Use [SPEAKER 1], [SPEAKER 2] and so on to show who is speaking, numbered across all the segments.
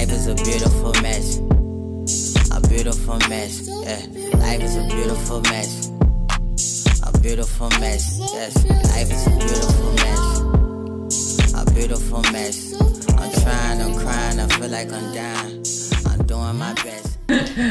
[SPEAKER 1] Life is a beautiful mess. A beautiful mess. Yeah. Life is a beautiful mess. A beautiful mess. Yes. Life is a beautiful mess. A beautiful mess. I'm trying, I'm crying, I feel like I'm dying. I'm doing my best.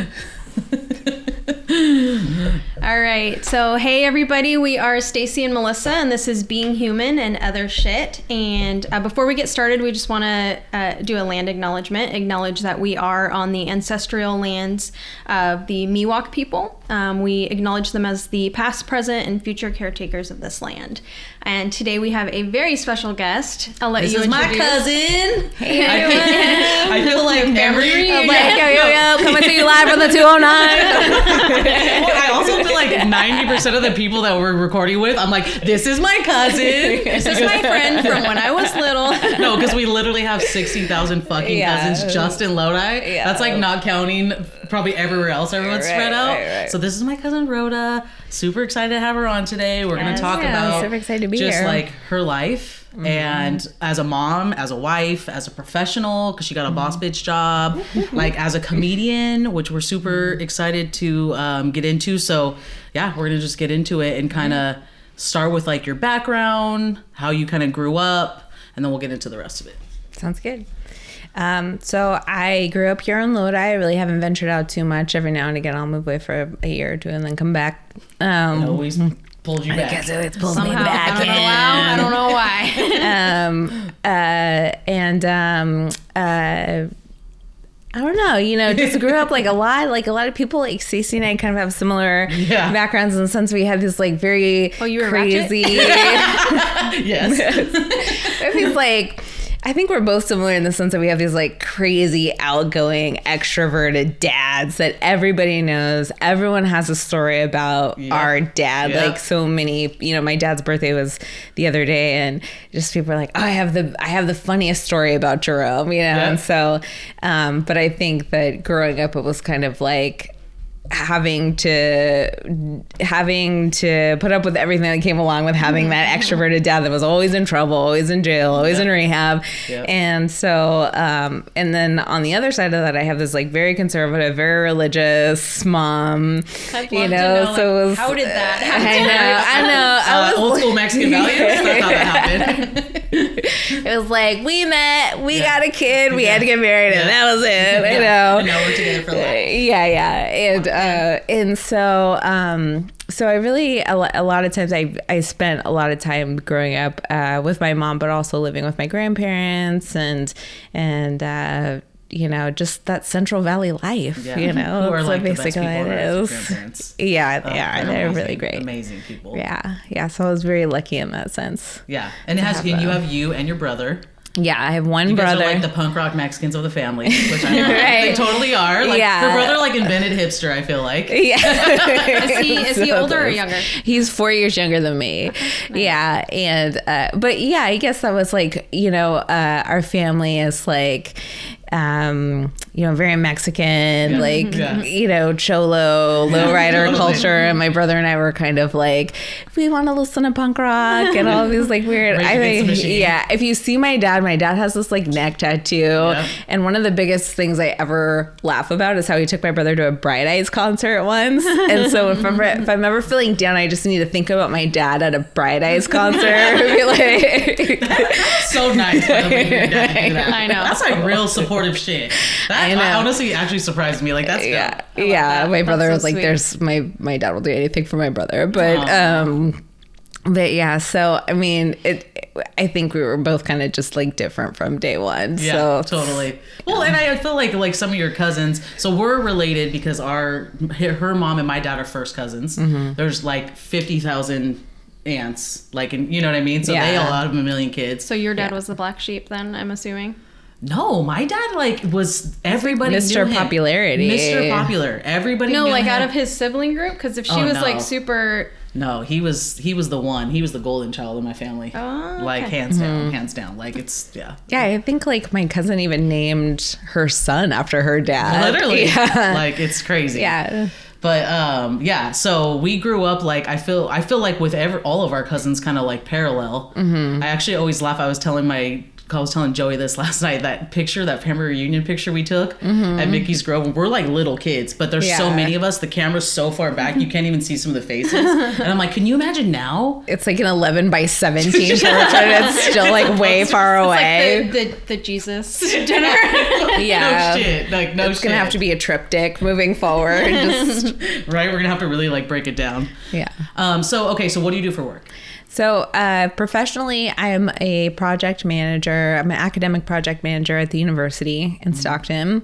[SPEAKER 2] All right, so hey everybody, we are Staci and Melissa, and this is Being Human and Other Shit. And before we get started, we just want to do a land acknowledgement, acknowledge that we are on the ancestral lands of the Miwok people. We acknowledge them as the past, present, and future caretakers of this land. And today we have a very special guest. I'll let you introduce.
[SPEAKER 3] This is my cousin.
[SPEAKER 2] Hey everyone.
[SPEAKER 3] I feel like family reunion.
[SPEAKER 2] Coming to you live from the 209.
[SPEAKER 3] Well, I also feel like 90% of the people that we're recording with, I'm like, this is my cousin.
[SPEAKER 2] This is my friend from when I was little.
[SPEAKER 3] No, because we literally have 60,000 fucking cousins just in Lodi. Yeah. That's like not counting probably everywhere else everyone's spread out. Right. So this is my cousin Rhoda. Super excited to have her on today. We're going to talk about
[SPEAKER 4] super excited to be
[SPEAKER 3] just
[SPEAKER 4] here.
[SPEAKER 3] Like her life. Mm-hmm. And as a mom, as a wife, as a professional, because she got a boss bitch job, like as a comedian, which we're super excited to get into. So yeah, we're gonna just get into it and kind of start with like your background, how you kind of grew up, and then we'll get into the rest of it.
[SPEAKER 4] Sounds good. So I grew up here in Lodi. I really haven't ventured out too much. Every now and again, I'll move away for a year or two and then come back.
[SPEAKER 3] Always pulled you back.
[SPEAKER 4] I guess it pulled
[SPEAKER 2] Somehow,
[SPEAKER 4] me back.
[SPEAKER 2] I don't know why.
[SPEAKER 4] I don't know, just grew up like a lot of people like Staci and I kind of have similar backgrounds in the sense we had this like very
[SPEAKER 2] you were
[SPEAKER 4] crazy.
[SPEAKER 3] Yes.
[SPEAKER 4] It's like, I think we're both similar in the sense that we have these like crazy, outgoing, extroverted dads that everybody knows. Everyone has a story about our dad. Like so many, my dad's birthday was the other day, and just people are like, "Oh, I have the funniest story about Jerome," And so, but I think that growing up, it was kind of like having to put up with everything that came along with having that extroverted dad that was always in trouble, always in jail, always in rehab. And so and then on the other side of that, I have this like very conservative, very religious mom.
[SPEAKER 2] I'd love to know, so it was, how did that happen?
[SPEAKER 4] I know I was
[SPEAKER 3] old school Mexican values. That's how that happened.
[SPEAKER 4] It was like we met, we got a kid, we had to get married, and that was it.
[SPEAKER 3] And now we're together for life.
[SPEAKER 4] And so I really a lot of times I spent a lot of time growing up with my mom, but also living with my grandparents and just that Central Valley life.
[SPEAKER 3] Who are like
[SPEAKER 4] basically
[SPEAKER 3] the best people
[SPEAKER 4] it is.
[SPEAKER 3] Grandparents.
[SPEAKER 4] Yeah, they are. They're really great.
[SPEAKER 3] Amazing people.
[SPEAKER 4] Yeah. So I was very lucky in that sense.
[SPEAKER 3] Yeah, and you have you and your brother.
[SPEAKER 4] Yeah, I have one
[SPEAKER 3] You
[SPEAKER 4] brother.
[SPEAKER 3] guys are like the punk rock Mexicans of the family, which I know they totally are. Like her brother, like invented hipster. I feel like.
[SPEAKER 2] Yeah. Is he older or younger?
[SPEAKER 4] He's 4 years younger than me. Nice. Yeah, and but yeah, I guess that was like our family is like. Very Mexican, cholo, lowrider culture, and my brother and I were kind of like, we want to listen to punk rock and all these like weird. If you see my dad has this like neck tattoo, and one of the biggest things I ever laugh about is how he took my brother to a Bright Eyes concert once, and so if I'm ever feeling down, I just need to think about my dad at a Bright Eyes concert. Be like,
[SPEAKER 3] so nice.
[SPEAKER 2] I know
[SPEAKER 3] that's like real supportive shit. That honestly actually surprised me. Like that's
[SPEAKER 4] good. My brother was like, "There's my dad will do anything for my brother," but yeah. So I mean, I think we were both kind of just like different from day one.
[SPEAKER 3] Yeah, so totally. Well, and I feel like some of your cousins. So we're related because her mom and my dad are first cousins. Mm-hmm. There's like 50,000 aunts, like, and you know what I mean. So they all have a million kids.
[SPEAKER 2] So your dad was the black sheep, then I'm assuming.
[SPEAKER 3] No, my dad was everybody
[SPEAKER 4] Mr.
[SPEAKER 3] knew him.
[SPEAKER 4] Popularity.
[SPEAKER 3] Mr. Popular. Everybody knew
[SPEAKER 2] like
[SPEAKER 3] him.
[SPEAKER 2] out of his sibling group, because if she was like super.
[SPEAKER 3] No, he was the one. He was the golden child of my family.
[SPEAKER 2] Oh, okay.
[SPEAKER 3] Like hands down. Like it's
[SPEAKER 4] Yeah, I think like my cousin even named her son after her dad.
[SPEAKER 3] Literally. Like it's crazy.
[SPEAKER 4] Yeah.
[SPEAKER 3] But so we grew up like I feel like with all of our cousins kind of like parallel. Mm-hmm. I actually always laugh. I was telling my I was telling Joey this last night, that picture, that family reunion picture we took at Mickey's Grove, when we're like little kids, but there's so many of us, the camera's so far back, you can't even see some of the faces. And I'm like, can you imagine now?
[SPEAKER 4] It's like an 11 by 17 portrait. It's still like way far away.
[SPEAKER 2] Like the Jesus dinner.
[SPEAKER 4] Yeah.
[SPEAKER 3] No shit. Like, no
[SPEAKER 4] It's
[SPEAKER 3] shit.
[SPEAKER 4] going to have to be a triptych moving forward. Just,
[SPEAKER 3] right? We're going to have to really like break it down.
[SPEAKER 4] yeah.
[SPEAKER 3] So what do you do for work?
[SPEAKER 4] So professionally, I am a project manager. I'm an academic project manager at the university in Stockton.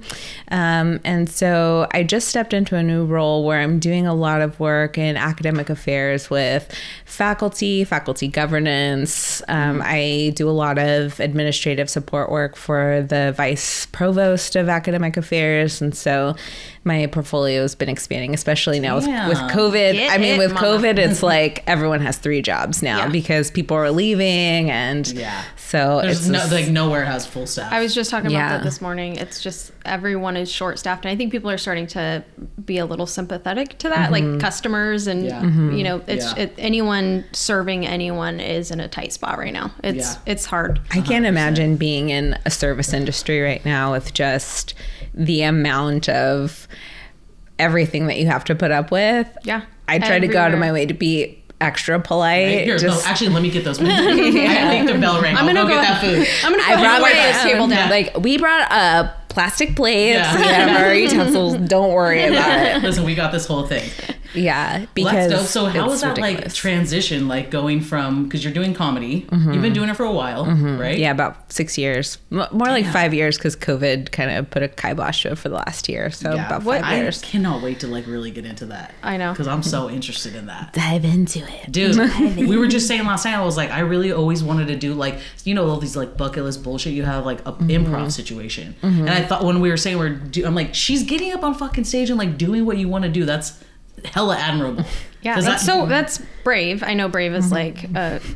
[SPEAKER 4] And so I just stepped into a new role where I'm doing a lot of work in academic affairs with faculty governance. I do a lot of administrative support work for the vice provost of academic affairs. And so my portfolio has been expanding, especially now with COVID. With COVID, it's like everyone has 3 jobs now because people are leaving, and so
[SPEAKER 3] there's
[SPEAKER 4] it's
[SPEAKER 3] nowhere has full staff.
[SPEAKER 2] I was just talking about that this morning. It's just everyone is short staffed, and I think people are starting to be a little sympathetic to that, like customers and you know, anyone serving anyone is in a tight spot right now. It's hard.
[SPEAKER 4] I can't imagine being in a service industry right now with just the amount of everything that you have to put up with.
[SPEAKER 2] Yeah.
[SPEAKER 4] I try to go out of my way to be extra polite.
[SPEAKER 3] Right, actually, let me get those. I think the bell rang. I'm gonna go get that food.
[SPEAKER 2] I brought my table down.
[SPEAKER 4] Like, we brought plastic plates. We have our utensils. Don't worry about it.
[SPEAKER 3] Listen, we got this whole thing.
[SPEAKER 4] Yeah, because
[SPEAKER 3] so how was that
[SPEAKER 4] ridiculous.
[SPEAKER 3] like transition, like going from, because you're doing comedy, you've been doing it for a while, right?
[SPEAKER 4] Yeah, about 6 years, more like 5 years, because COVID kind of put a kibosh to it for the last year. So about 5 years.
[SPEAKER 3] I cannot wait to like really get into that.
[SPEAKER 2] I know,
[SPEAKER 3] because I'm so interested in that.
[SPEAKER 4] Dive into it,
[SPEAKER 3] dude. We were just saying last night, I was like, I really always wanted to do like, you know, all these like bucket list bullshit you have, like a improv situation. And I thought when we were saying I'm like, she's getting up on fucking stage and like doing what you want to do. That's hella admirable.
[SPEAKER 2] Yeah, that's brave. I know brave is like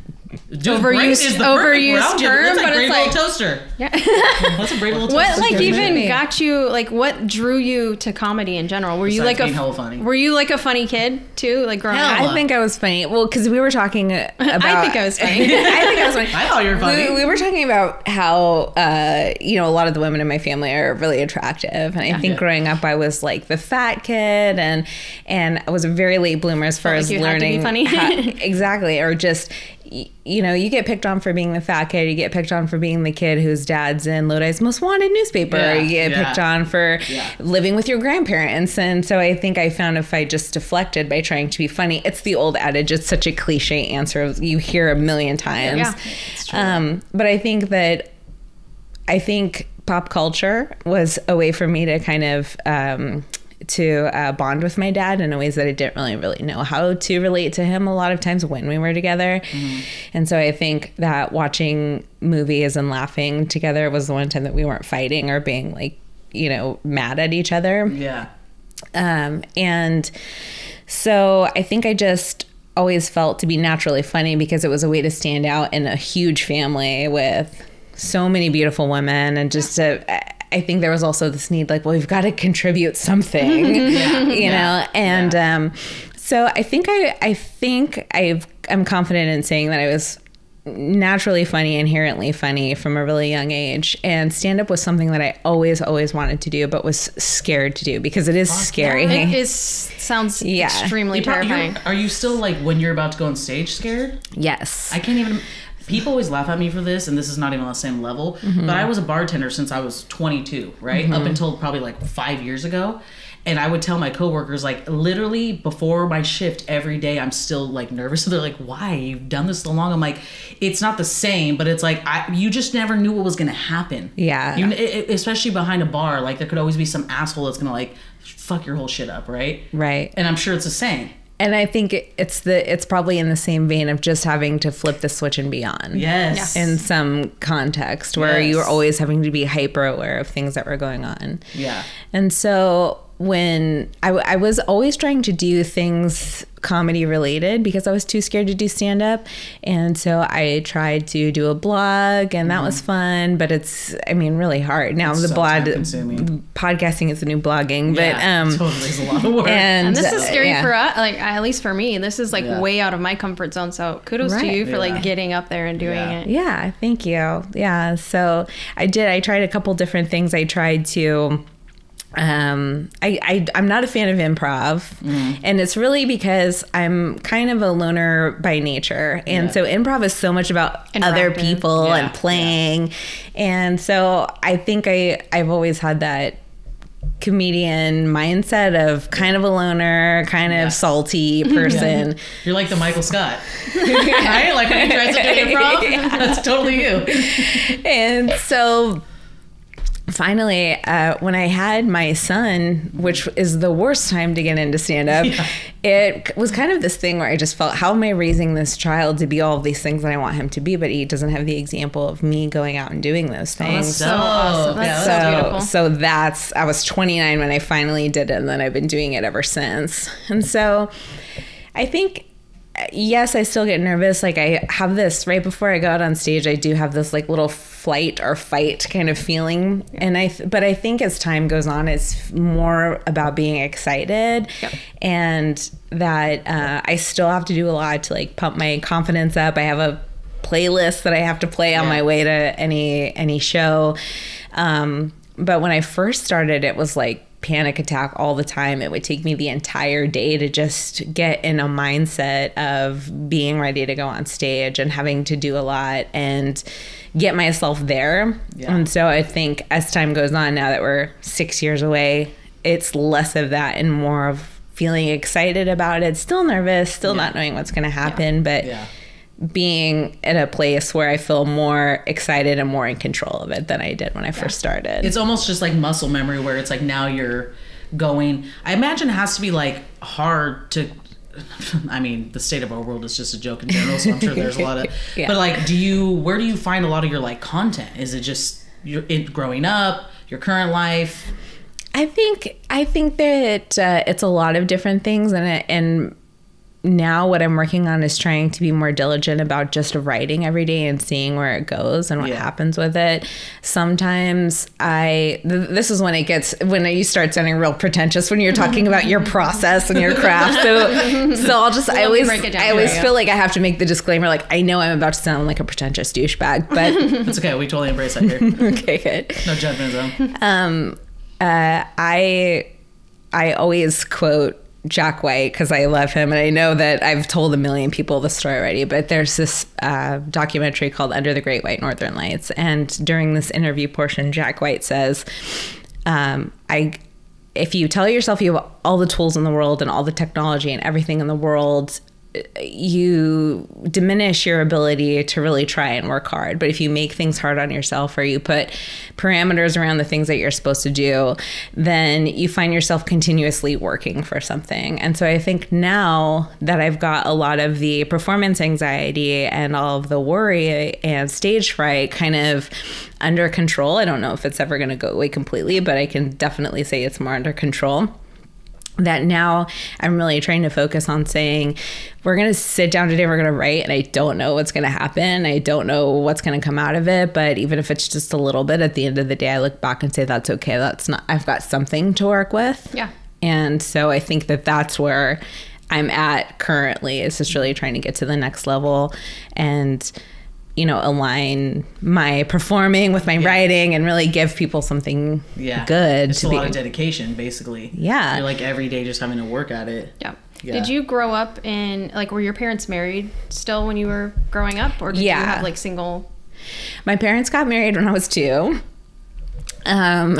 [SPEAKER 3] overused
[SPEAKER 2] term,
[SPEAKER 3] but
[SPEAKER 2] it's
[SPEAKER 3] like toaster.
[SPEAKER 2] Yeah.
[SPEAKER 3] What's a brave little toaster?
[SPEAKER 2] What like even got you, like what drew you to comedy in general? Were you like were you like a funny kid too, like growing up?
[SPEAKER 4] I think I was funny. Well, because we were talking about.
[SPEAKER 2] I think I was funny.
[SPEAKER 4] I think I was funny.
[SPEAKER 3] I thought you were funny.
[SPEAKER 4] We were talking about how you know, a lot of the women in my family are really attractive, and I think growing up I was like the fat kid, and I was a very late bloomer as far as learning
[SPEAKER 2] had to be funny.
[SPEAKER 4] Exactly, or just. You know, you get picked on for being the fat kid. You get picked on for being the kid whose dad's in Lodi's Most Wanted newspaper. You get picked on for living with your grandparents. And so I think I found if I just deflected by trying to be funny, it's the old adage. It's such a cliche answer you hear a million times.
[SPEAKER 2] Yeah,
[SPEAKER 3] it's true.
[SPEAKER 4] But I think pop culture was a way for me to kind of to bond with my dad in ways that I didn't really know how to relate to him a lot of times when we were together. And so I think that watching movies and laughing together was the one time that we weren't fighting or being like, you know, mad at each other.
[SPEAKER 3] Yeah.
[SPEAKER 4] And so I think I just always felt to be naturally funny because it was a way to stand out in a huge family with so many beautiful women, and just to, I think there was also this need, like, well, we've got to contribute something, you know? And so I think I'm confident in saying that I was naturally funny, inherently funny from a really young age. And stand-up was something that I always wanted to do, but was scared to do because it is scary.
[SPEAKER 2] It sounds extremely terrifying.
[SPEAKER 3] Are you still, like, when you're about to go on stage, scared?
[SPEAKER 4] Yes.
[SPEAKER 3] I can't even... People always laugh at me for this, and this is not even on the same level, but I was a bartender since I was 22, right? Up until probably like 5 years ago. And I would tell my coworkers, like, literally before my shift every day, I'm still like nervous. So they're like, why? You've done this so long. I'm like, it's not the same, but it's like, you just never knew what was going to happen.
[SPEAKER 4] Yeah.
[SPEAKER 3] Especially behind a bar, like there could always be some asshole that's going to like fuck your whole shit up, right?
[SPEAKER 4] Right.
[SPEAKER 3] And I'm sure it's the same.
[SPEAKER 4] And I think it's probably in the same vein of just having to flip the switch and be on.
[SPEAKER 3] Yes.
[SPEAKER 4] In some context where you were always having to be hyper aware of things that were going on.
[SPEAKER 3] Yeah.
[SPEAKER 4] And so when I was always trying to do things comedy related because I was too scared to do stand up. And so I tried to do a blog, and that was fun, but it's, I mean, really hard. Now the blog, podcasting is the new blogging, but
[SPEAKER 3] totally is a lot of work.
[SPEAKER 2] And this is scary for us, like at least for me. This is like way out of my comfort zone. So kudos to you for like getting up there and doing it.
[SPEAKER 4] Yeah, thank you. Yeah, so I tried a couple different things. I tried to I'm not a fan of improv, and it's really because I'm kind of a loner by nature, and so improv is so much about other people and playing, and so I think I've always had that comedian mindset of kind of a loner, kind of salty person.
[SPEAKER 3] You're like the Michael Scott, right? Like when he tries to do improv, that's totally you.
[SPEAKER 4] And so finally, when I had my son, which is the worst time to get into stand-up, it was kind of this thing where I just felt, how am I raising this child to be all of these things that I want him to be, but he doesn't have the example of me going out and doing those things.
[SPEAKER 2] That's so awesome. That's so beautiful.
[SPEAKER 4] So I was 29 when I finally did it, and then I've been doing it ever since. And so I think, yes, I still get nervous. Like I have this right before I go out on stage, I do have this like little flight or fight kind of feeling. And but I think as time goes on, it's more about being excited and that I still have to do a lot to like pump my confidence up. I have a playlist that I have to play on my way to any show. But when I first started, it was like panic attack all the time. It would take me the entire day to just get in a mindset of being ready to go on stage and having to do a lot and get myself there. And so I think as time goes on, now that we're 6 years away, it's less of that and more of feeling excited about it, still nervous, still not knowing what's going to happen, but being at a place where I feel more excited and more in control of it than I did when I first started.
[SPEAKER 3] It's almost just like muscle memory where it's like now you're going. I imagine it has to be like hard to, I mean, the state of our world is just a joke in general, so I'm sure there's a lot of, but like, where do you find a lot of your like content? Is it just growing up, your current life?
[SPEAKER 4] I think that it's a lot of different things, and now what I'm working on is trying to be more diligent about just writing every day and seeing where it goes and what happens with it. Sometimes this is when you start sounding real pretentious when you're talking about your process and your craft. So I always feel like I have to make the disclaimer, like I know I'm about to sound like a pretentious douchebag, but
[SPEAKER 3] it's okay. We totally embrace that here.
[SPEAKER 4] Okay, good.
[SPEAKER 3] No judgment zone.
[SPEAKER 4] I always quote Jack White because I love him, and I know that I've told a million people the story already, but there's this documentary called Under the Great White Northern Lights, and during this interview portion, Jack White says, if you tell yourself you have all the tools in the world and all the technology and everything in the world, you diminish your ability to really try and work hard. But if you make things hard on yourself, or you put parameters around the things that you're supposed to do, then you find yourself continuously working for something. And so I think now that I've got a lot of the performance anxiety and all of the worry and stage fright kind of under control, I don't know if it's ever going to go away completely, but I can definitely say it's more under control. That now I'm really trying to focus on saying, we're going to sit down today, we're going to write, and I don't know what's going to happen. I don't know what's going to come out of it. But even if it's just a little bit, at the end of the day, I look back and say, that's okay. I've got something to work with. Yeah. And so I think that that's where I'm at currently, is just really trying to get to the next level and, align my performing with my writing and really give people something good.
[SPEAKER 3] It's a lot of dedication, basically. Yeah. You're like every day just having to work at it.
[SPEAKER 2] Yeah. Did you grow up in, like, were your parents married still when you were growing up? Or did you have, like, single?
[SPEAKER 4] My parents got married when I was 2.
[SPEAKER 3] No,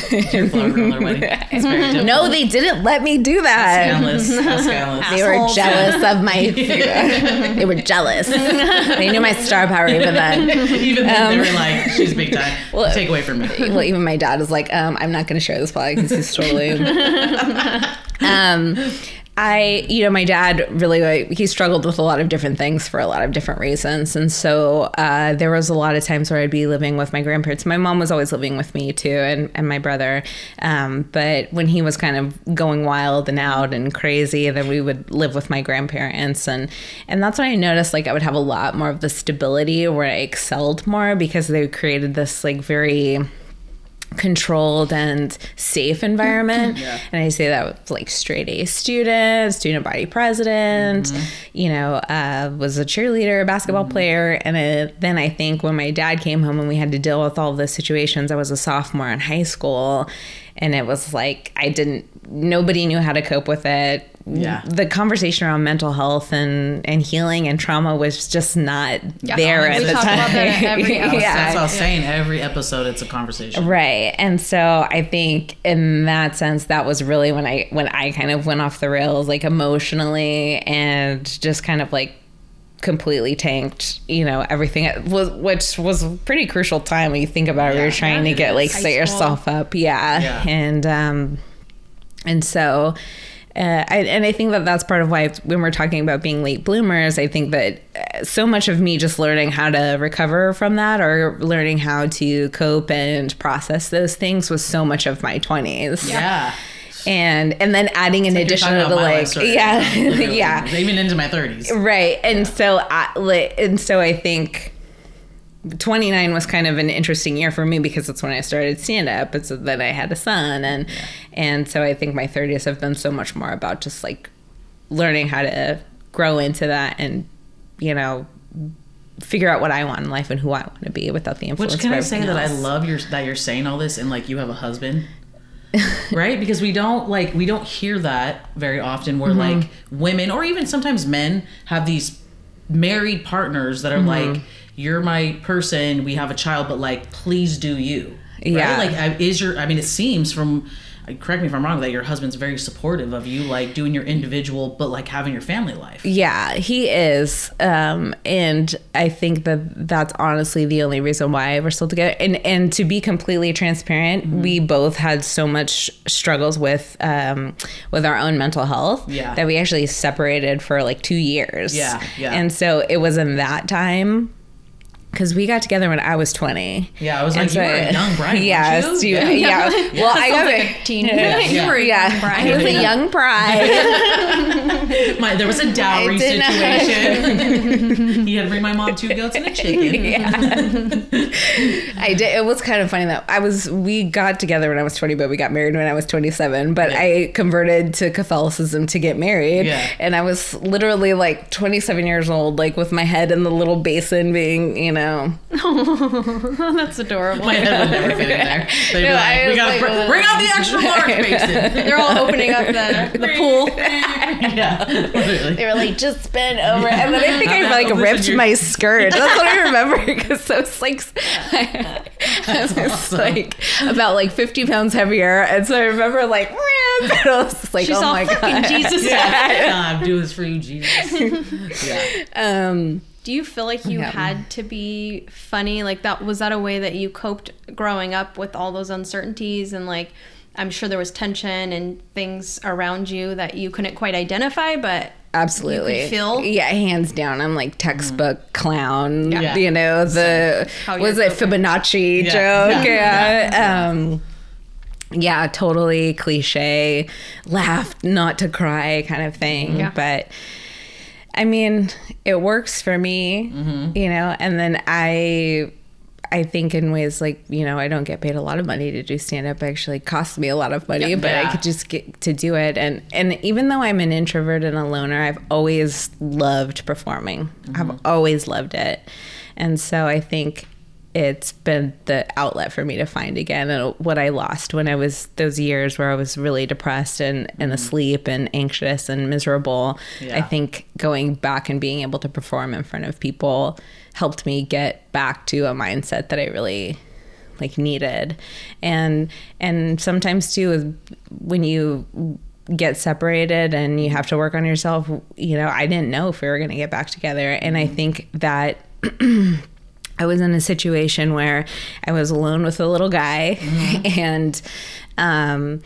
[SPEAKER 4] they didn't let me do that.
[SPEAKER 3] Scandalous.
[SPEAKER 4] They were jealous of my. They were jealous. They knew my star power even then.
[SPEAKER 3] Even then, they were like, "She's big time. Take away from me."
[SPEAKER 4] Well, even my dad was like, "I'm not going to share this podcast because he's totally." my dad really, he struggled with a lot of different things for a lot of different reasons. And so there was a lot of times where I'd be living with my grandparents. My mom was always living with me too, and my brother. But when he was kind of going wild and out and crazy, then we would live with my grandparents. And that's when I noticed like I would have a lot more of the stability where I excelled more, because they created this like very controlled and safe environment. And I say that with like straight A student body president, was a cheerleader, a basketball player. And then I think when my dad came home and we had to deal with all the situations, I was a sophomore in high school, and it was like nobody knew how to cope with it. The conversation around mental health and healing and trauma was just not there at the time. We talk about that every episode.
[SPEAKER 3] That's what I was saying. Every episode, it's a conversation.
[SPEAKER 4] Right. And so I think in that sense, that was really when I kind of went off the rails, like emotionally, and just kind of like completely tanked, everything, which was a pretty crucial time when you think about it. You're trying to get like set yourself up. And so I think that that's part of why when we're talking about being late bloomers, I think that so much of me just learning how to recover from that, or learning how to cope and process those things, was so much of my 20s. And then adding an addition to like,
[SPEAKER 3] even into my 30s.
[SPEAKER 4] Right. And so I think 29 was kind of an interesting year for me, because it's when I started stand-up. It's then I had a son, and so I think my 30s have been so much more about just like learning how to grow into that, and figure out what I want in life and who I want to be without the influence.
[SPEAKER 3] Which, can I say that I love that you're saying all this, and like you have a husband, right? Because we don't hear that very often, where like women, or even sometimes men, have these married partners that are like, you're my person, we have a child, but like, please do you. Right? Like, it seems from, correct me if I'm wrong, that your husband's very supportive of you, like doing your individual, but like having your family life.
[SPEAKER 4] Yeah, he is. And I think that that's honestly the only reason why we're still together. And to be completely transparent, we both had so much struggles with our own mental health that we actually separated for like 2 years. And so it was in that time, because we got together when I was 20.
[SPEAKER 3] Yeah, I was like, you were a young bride,
[SPEAKER 4] yes,
[SPEAKER 3] weren't you?
[SPEAKER 4] Yeah. Well, I got
[SPEAKER 2] like a teen. You were a young bride.
[SPEAKER 4] I was a young bride.
[SPEAKER 3] There was a dowry situation. He had to bring my mom 2 goats and a chicken.
[SPEAKER 4] I did. It was kind of funny though. We got together when I was 20, but we got married when I was 27. But I converted to Catholicism to get married. And I was literally like 27 years old, like with my head in the little basin, being,
[SPEAKER 2] Oh, that's adorable.
[SPEAKER 3] My head would never fit in there. They'd be like, we gotta bring out the extra large basin.
[SPEAKER 2] They're all opening up the pool.
[SPEAKER 3] Literally.
[SPEAKER 4] They were like, just spin over. And then I think I like ripped my skirt. That's what I remember, because I was like, like about like 50 pounds heavier. And so I remember like, and I was just like,
[SPEAKER 2] she's
[SPEAKER 4] oh my God.
[SPEAKER 2] Jesus.
[SPEAKER 3] I'm doing this for you, Jesus.
[SPEAKER 2] Do you feel like you had to be funny? Like was that a way that you coped growing up with all those uncertainties? And like, I'm sure there was tension and things around you that you couldn't quite identify, but
[SPEAKER 4] absolutely
[SPEAKER 2] you could feel.
[SPEAKER 4] Yeah, hands down. I'm like textbuk clown, was it Fibonacci joke? Yeah, totally cliche, laughed not to cry kind of thing. But I mean, it works for me, and then I think in ways like, I don't get paid a lot of money to do stand-up. It actually costs me a lot of money, but I could just get to do it. And even though I'm an introvert and a loner, I've always loved performing. I've always loved it. And so I think it's been the outlet for me to find again what I lost when I was those years where I was really depressed and asleep and anxious and miserable. I think going back and being able to perform in front of people helped me get back to a mindset that I really needed. And sometimes too, when you get separated and you have to work on yourself, I didn't know if we were going to get back together. And I think that I was in a situation where I was alone with a little guy, and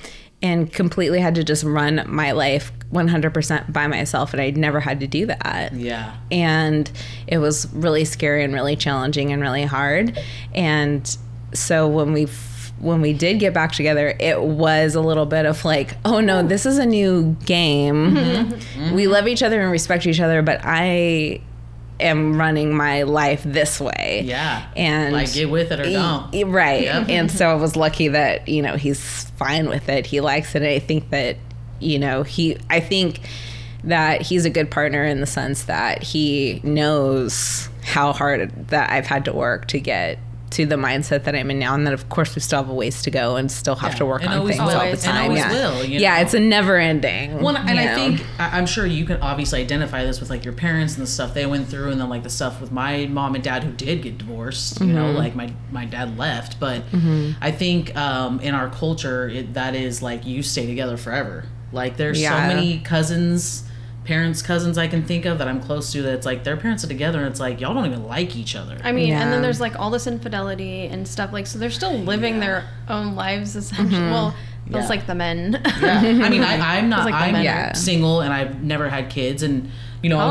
[SPEAKER 4] and completely had to just run my life 100% by myself, and I'd never had to do that.
[SPEAKER 3] Yeah.
[SPEAKER 4] And it was really scary and really challenging and really hard. And so when we did get back together, it was a little bit of like, oh no, this is a new game. We love each other and respect each other, but I am running my life this way.
[SPEAKER 3] Yeah.
[SPEAKER 4] And
[SPEAKER 3] like, get with it or don't.
[SPEAKER 4] Right.
[SPEAKER 3] Yep.
[SPEAKER 4] And so I was lucky that, you know, he's fine with it. He likes it. And I think that, you know, I think that he's a good partner in the sense that he knows how hard that I've had to work to get to the mindset that I'm in now, and that of course we still have a ways to go and still have to work on things all the time.
[SPEAKER 3] And always will, you know?
[SPEAKER 4] Yeah, it's a never ending.
[SPEAKER 3] Well, and I think I'm sure you can obviously identify this with like your parents and the stuff they went through, and then like the stuff with my mom and dad who did get divorced. You know, like my dad left, but I think in our culture that is like you stay together forever. Like there's so many cousins I can think of that I'm close to that it's like their parents are together and it's like y'all don't even like each other.
[SPEAKER 2] I mean, and then there's like all this infidelity and stuff, like, so they're still living their own lives essentially. Well, that's like the men.
[SPEAKER 3] I mean, I'm not,
[SPEAKER 2] like
[SPEAKER 3] I'm single and I've never had kids, and you know,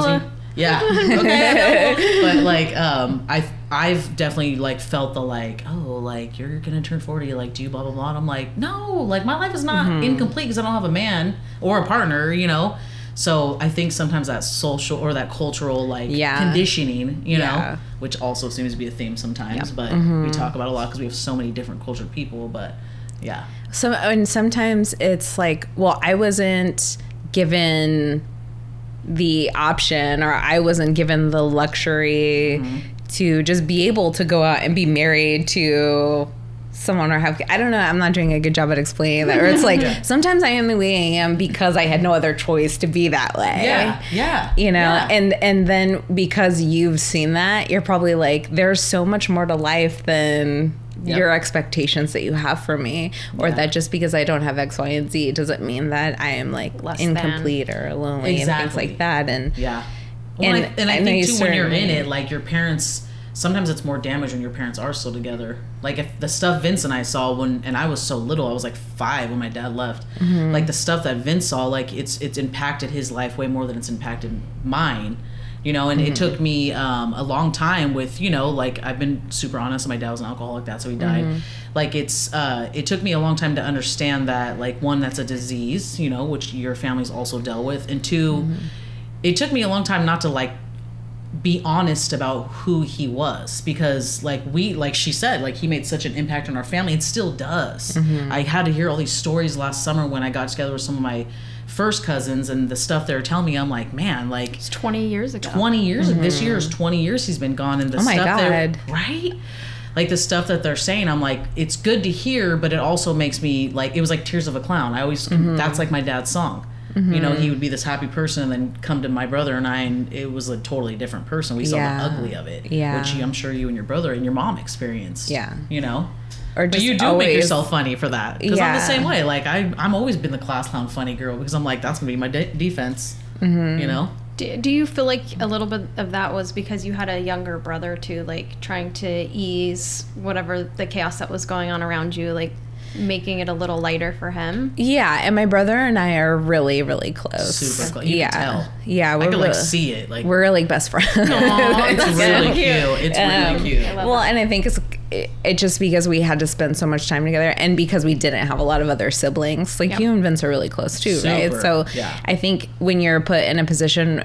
[SPEAKER 3] okay, but like I've definitely like felt the like, oh, like you're gonna turn 40, like do you blah blah blah, and I'm like, no, like my life is not incomplete because I don't have a man or a partner, you know. So I think sometimes that social or that cultural like conditioning, you know, which also seems to be a theme sometimes, but we talk about a lot because we have so many different cultured people. But so
[SPEAKER 4] and sometimes it's like, well, I wasn't given the option, or I wasn't given the luxury to just be able to go out and be married to someone or have, I don't know, I'm not doing a good job at explaining that. Or it's like sometimes I am the way I am because I had no other choice to be that way. You know, and then because you've seen that, you're probably like, there's so much more to life than your expectations that you have for me, or that just because I don't have X, Y, and Z doesn't mean that I am like less incomplete or lonely and things like that. And
[SPEAKER 3] well, and I think too, when you're in it, like your parents, sometimes it's more damage when your parents are still together. Like if the stuff Vince and I saw and I was so little, I was like 5 when my dad left. Like the stuff that Vince saw, like it's impacted his life way more than it's impacted mine. You know, and it took me a long time with, you know, like I've been super honest. My dad was an alcoholic, so he died. Like it took me a long time to understand that, like, one, that's a disease, you know, which your family's also dealt with, and two, it took me a long time not to like be honest about who he was, because like she said, like he made such an impact on our family and still does. I had to hear all these stories last summer when I got together with some of my first cousins, and the stuff they were telling me, I'm like, man, like
[SPEAKER 2] it's 20 years ago.
[SPEAKER 3] 20 years. This year is 20 years he's been gone, and the stuff right? Like the stuff that they're saying, I'm like, it's good to hear, but it also makes me like, it was like Tears of a Clown. I always that's like my dad's song. You know, he would be this happy person and then come to my brother and I, and it was a totally different person. We saw the ugly of it, which I'm sure you and your brother and your mom experienced. You know,
[SPEAKER 4] or just
[SPEAKER 3] but you do make yourself funny for that, because I'm the same way. Like I'm always been the class clown funny girl, because I'm like, that's gonna be my defense. You know.
[SPEAKER 2] Do you feel like a little bit of that was because you had a younger brother too, like trying to ease whatever the chaos that was going on around you, like making it a little lighter for him? Yeah,
[SPEAKER 4] and my brother and I are really, really close.
[SPEAKER 3] Super close. You can tell.
[SPEAKER 4] Yeah,
[SPEAKER 3] I can like see it. Like
[SPEAKER 4] we're like best friends.
[SPEAKER 3] Aww, it's really cute. It's really cute.
[SPEAKER 4] Well, and I think it's just because we had to spend so much time together, and because we didn't have a lot of other siblings. Like you and Vince are really close too, right? So I think when you're put in a position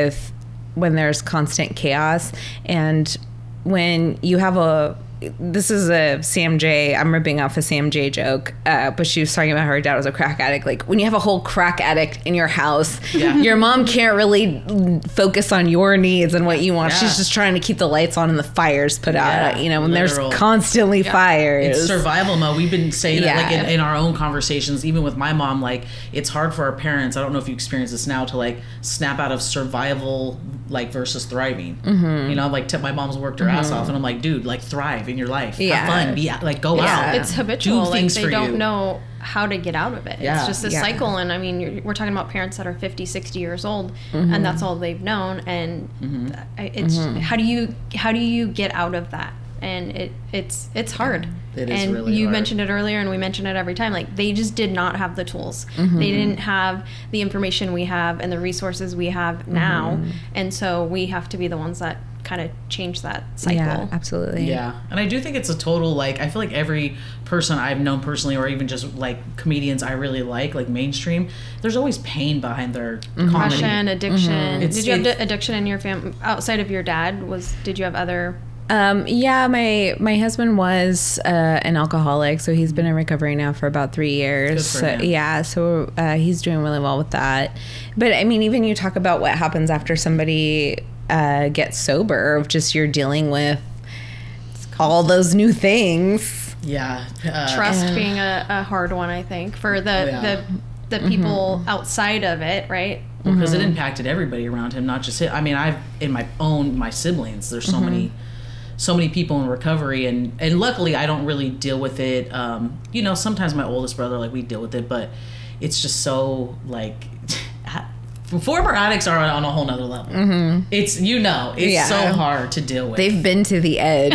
[SPEAKER 4] when there's constant chaos, and when you have this is a Sam J. I'm ripping off a Sam J. joke, but she was talking about her dad was a crack addict. Like when you have a whole crack addict in your house, your mom can't really focus on your needs and what you want. She's just trying to keep the lights on and the fires put out. You know, when there's constantly fires.
[SPEAKER 3] It's survival mode. We've been saying that like in our own conversations, even with my mom. Like it's hard for our parents. I don't know if you experience this now, to like snap out of survival like versus thriving. You know, like my mom's worked her ass off, and I'm like, dude, like thrive in your life, have fun, be like go out.
[SPEAKER 2] It's habitual. Like they don't know how to get out of it. It's just a cycle. And I mean, we're talking about parents that are 50, 60 years old, and that's all they've known. And it's how do you get out of that? and it's hard.
[SPEAKER 3] It is
[SPEAKER 2] and
[SPEAKER 3] really
[SPEAKER 2] you
[SPEAKER 3] hard.
[SPEAKER 2] mentioned it earlier, and we mention it every time. Like, they just did not have the tools. They didn't have the information we have and the resources we have now, and so we have to be the ones that kind of change that cycle.
[SPEAKER 4] Yeah, absolutely.
[SPEAKER 3] Yeah, and I do think it's a total, like, I feel like every person I've known personally, or even just like comedians I really like mainstream, there's always pain behind their comedy.
[SPEAKER 2] Depression, addiction. Did you have
[SPEAKER 3] It's-
[SPEAKER 2] addiction in your family outside of your dad? Did you have other?
[SPEAKER 4] Yeah, my husband was an alcoholic, so he's been in recovery now for about 3 years.
[SPEAKER 3] Good for him.
[SPEAKER 4] Yeah, so he's doing really well with that. But I mean, even you talk about what happens after somebody gets sober, of just you're dealing with all those new things.
[SPEAKER 3] Yeah.
[SPEAKER 2] Trust being a hard one, I think, for the people outside of it, right?
[SPEAKER 3] Because it impacted everybody around him, not just him. I mean, my siblings, there's so many people in recovery, and luckily I don't really deal with it. You know, sometimes my oldest brother, like, we deal with it, but it's just so, like, former addicts are on a whole nother level. It's, so hard to deal with.
[SPEAKER 4] They've been to the edge.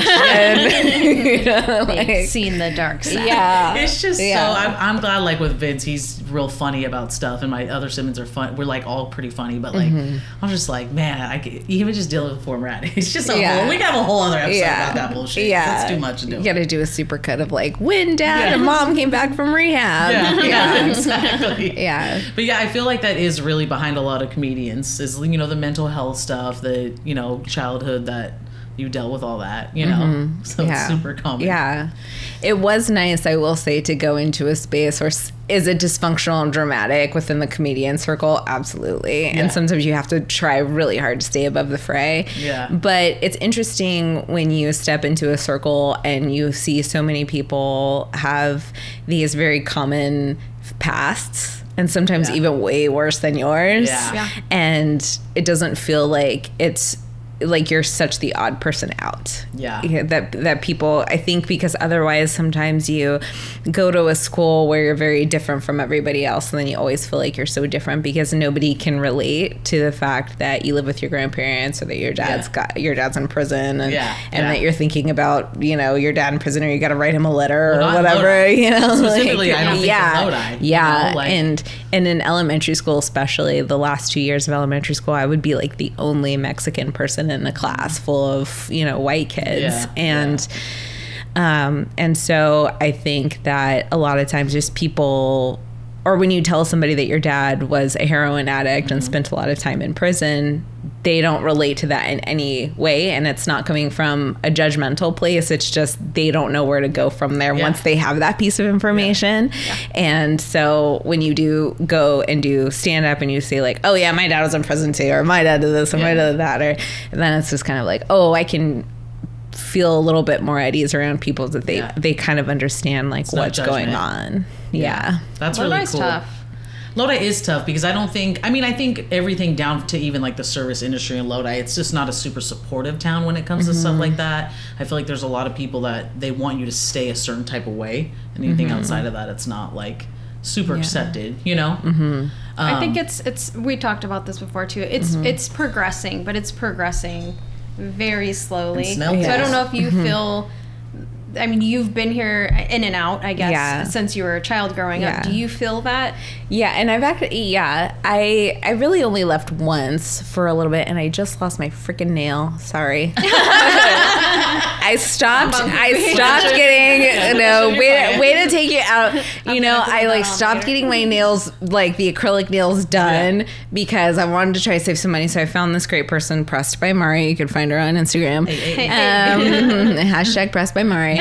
[SPEAKER 4] And,
[SPEAKER 2] They've seen the dark side.
[SPEAKER 4] yeah.
[SPEAKER 3] It's just
[SPEAKER 4] Yeah.
[SPEAKER 3] so, I'm glad, like, with Vince, he's real funny about stuff, and my other siblings are fun. We're, like, all pretty funny, but, like, I'm just like, man, even just dealing with former addicts, it's just we can have a whole other episode about that bullshit.
[SPEAKER 4] Yeah.
[SPEAKER 3] That's too much to do.
[SPEAKER 4] You gotta do a supercut of, like, when dad and mom came back from rehab.
[SPEAKER 3] Yeah, exactly.
[SPEAKER 4] Yeah.
[SPEAKER 3] But yeah, I feel like that is really behind a lot of comedians, is, you know, the mental health stuff, the, you know, childhood that you dealt with, all that, you know. So it's super common.
[SPEAKER 4] Yeah. It was nice, I will say, to go into a space where is it dysfunctional and dramatic within the comedian circle? Absolutely.
[SPEAKER 3] Yeah.
[SPEAKER 4] And sometimes you have to try really hard to stay above the fray.
[SPEAKER 3] Yeah.
[SPEAKER 4] But it's interesting when you step into a circle and you see so many people have these very common pasts, and sometimes even way worse than yours.
[SPEAKER 3] Yeah.
[SPEAKER 4] And it doesn't feel like it's like you're such the odd person out.
[SPEAKER 3] Yeah.
[SPEAKER 4] That people, I think, because otherwise sometimes you go to a school where you're very different from everybody else, and then you always feel like you're so different because nobody can relate to the fact that you live with your grandparents, or that your dad's in prison, and that you're thinking about, you know, your dad in prison, or you got to write him a letter or whatever,
[SPEAKER 3] Lodi.
[SPEAKER 4] you know.
[SPEAKER 3] Specifically, I don't think of Lodi.
[SPEAKER 4] Yeah.
[SPEAKER 3] You know, like,
[SPEAKER 4] and in elementary school, especially the last 2 years of elementary school, I would be like the only Mexican person in a class full of, you know, white kids. And so I think that a lot of times just people, or when you tell somebody that your dad was a heroin addict and spent a lot of time in prison, they don't relate to that in any way. And it's not coming from a judgmental place. It's just they don't know where to go from there once they have that piece of information. And so when you do go and do stand up and you say, like, oh yeah, my dad was in prison too, or my dad did this, or my dad did that, and then it's just kind of like, oh, I can feel a little bit more at ease around people, that they kind of understand, like, what's going on.
[SPEAKER 3] That's
[SPEAKER 2] Lodi's
[SPEAKER 3] really cool.
[SPEAKER 2] tough.
[SPEAKER 3] Lodi is tough because I think everything down to even like the service industry in Lodi, it's just not a super supportive town when it comes to stuff like that. I feel like there's a lot of people that they want you to stay a certain type of way, and anything outside of that, it's not like super accepted, you know?
[SPEAKER 2] I think it's we talked about this before too. It's progressing, but it's progressing very slowly. So I don't know if you feel, I mean, you've been here in and out, I guess, since you were a child growing up. Do you feel that?
[SPEAKER 4] Yeah, and I've actually, I really only left once for a little bit, and I just lost my freaking nail. Sorry. I stopped getting, way to take it out. You know, I stopped getting my nails, like the acrylic nails done because I wanted to try to save some money. So I found this great person, Pressed by Mari. You can find her on Instagram. Hashtag Pressed by Mari.